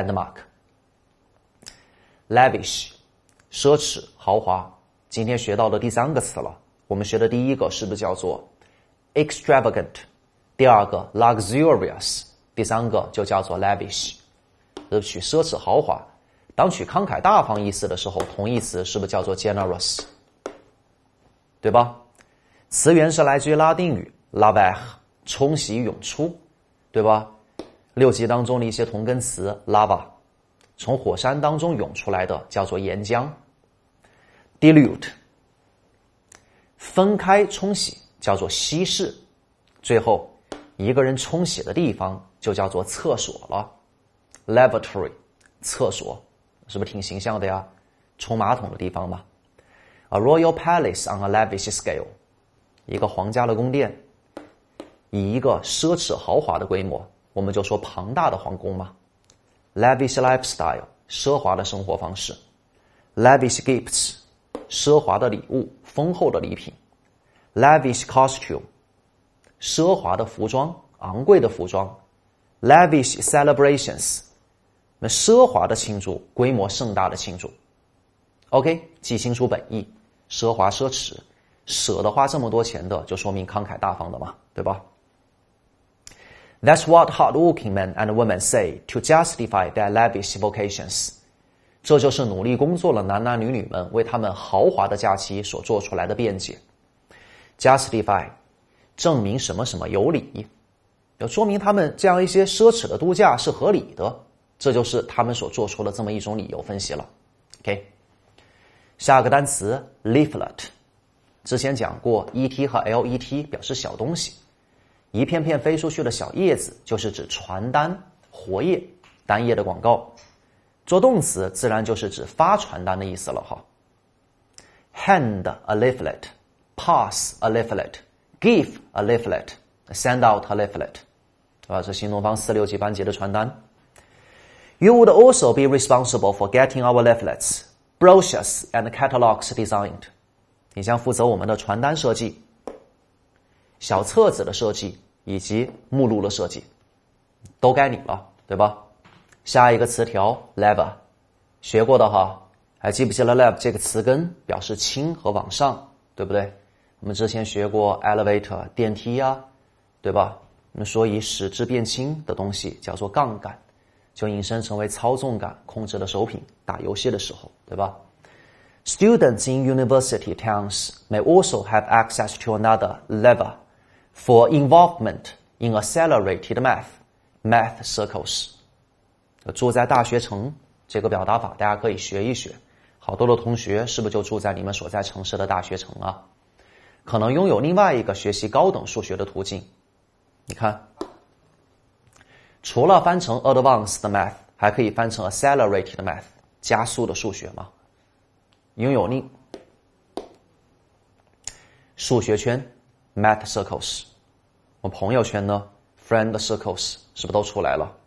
landmark。Lavish。奢侈豪华，今天学到的第三个词了。我们学的第一个是不是叫做 extravagant？ 第二个 luxurious， 第三个就叫做 lavish， 是取奢侈豪华。当取慷慨大方意思的时候，同义词是不是叫做 generous？ 对吧？词源是来自于拉丁语 laver， 冲洗涌出，对吧？六级当中的一些同根词 lava， 从火山当中涌出来的叫做岩浆。dilute， 分开冲洗叫做稀释。最后一个人冲洗的地方就叫做厕所了。lavatory， 厕所，是不是挺形象的呀？冲马桶的地方嘛。A royal palace on a lavish scale， 一个皇家的宫殿，以一个奢侈豪华的规模，我们就说庞大的皇宫嘛。lavish lifestyle， 奢华的生活方式。lavish gifts， 奢华的礼物，丰厚的礼品。lavish costume， 奢华的服装，昂贵的服装。lavish celebrations， 那奢华的庆祝，规模盛大的庆祝。OK， 记清楚本意，奢华奢侈，舍得花这么多钱的，就说明慷慨大方的嘛，对吧？ That's what hardworking men and women say to justify their lavish vacations。 这就是努力工作的男男女女们为他们豪华的假期所做出来的辩解。Justify， 证明什么什么有理，要说明他们这样一些奢侈的度假是合理的，这就是他们所做出的这么一种理由分析了。OK， 下个单词 leaflet， 之前讲过 et 和 let 表示小东西，一片片飞出去的小叶子就是指传单、活页、单页的广告。做动词自然就是指发传单的意思了哈。Hand a leaflet， pass a leaflet， give a leaflet， send out a leaflet， 对吧？这新东方四六级班级的传单。You would also be responsible for getting our leaflets, brochures and catalogs designed。 你将负责我们的传单设计、小册子的设计以及目录的设计，都该你了，对吧？下一个词条 lever， 学过的哈，还记不记得 lever 这个词根表示轻和往上，对不对？我们之前学过 elevator 电梯呀、啊，对吧？我们说以使之变轻的东西叫做杠杆，就引申成为操纵杆控制的手柄，打游戏的时候，对吧？ Students in university towns may also have access to another lever for involvement in accelerated math, math circles。 住在大学城这个表达法大家可以学一学，好多的同学是不是就住在你们所在城市的大学城啊？可能拥有另外一个学习高等数学的途径。你看，除了翻成 advanced math， 还可以翻成 accelerated math， 加速的数学嘛。拥有另数学圈 math circles， 我朋友圈呢 friend circles 是不是都出来了？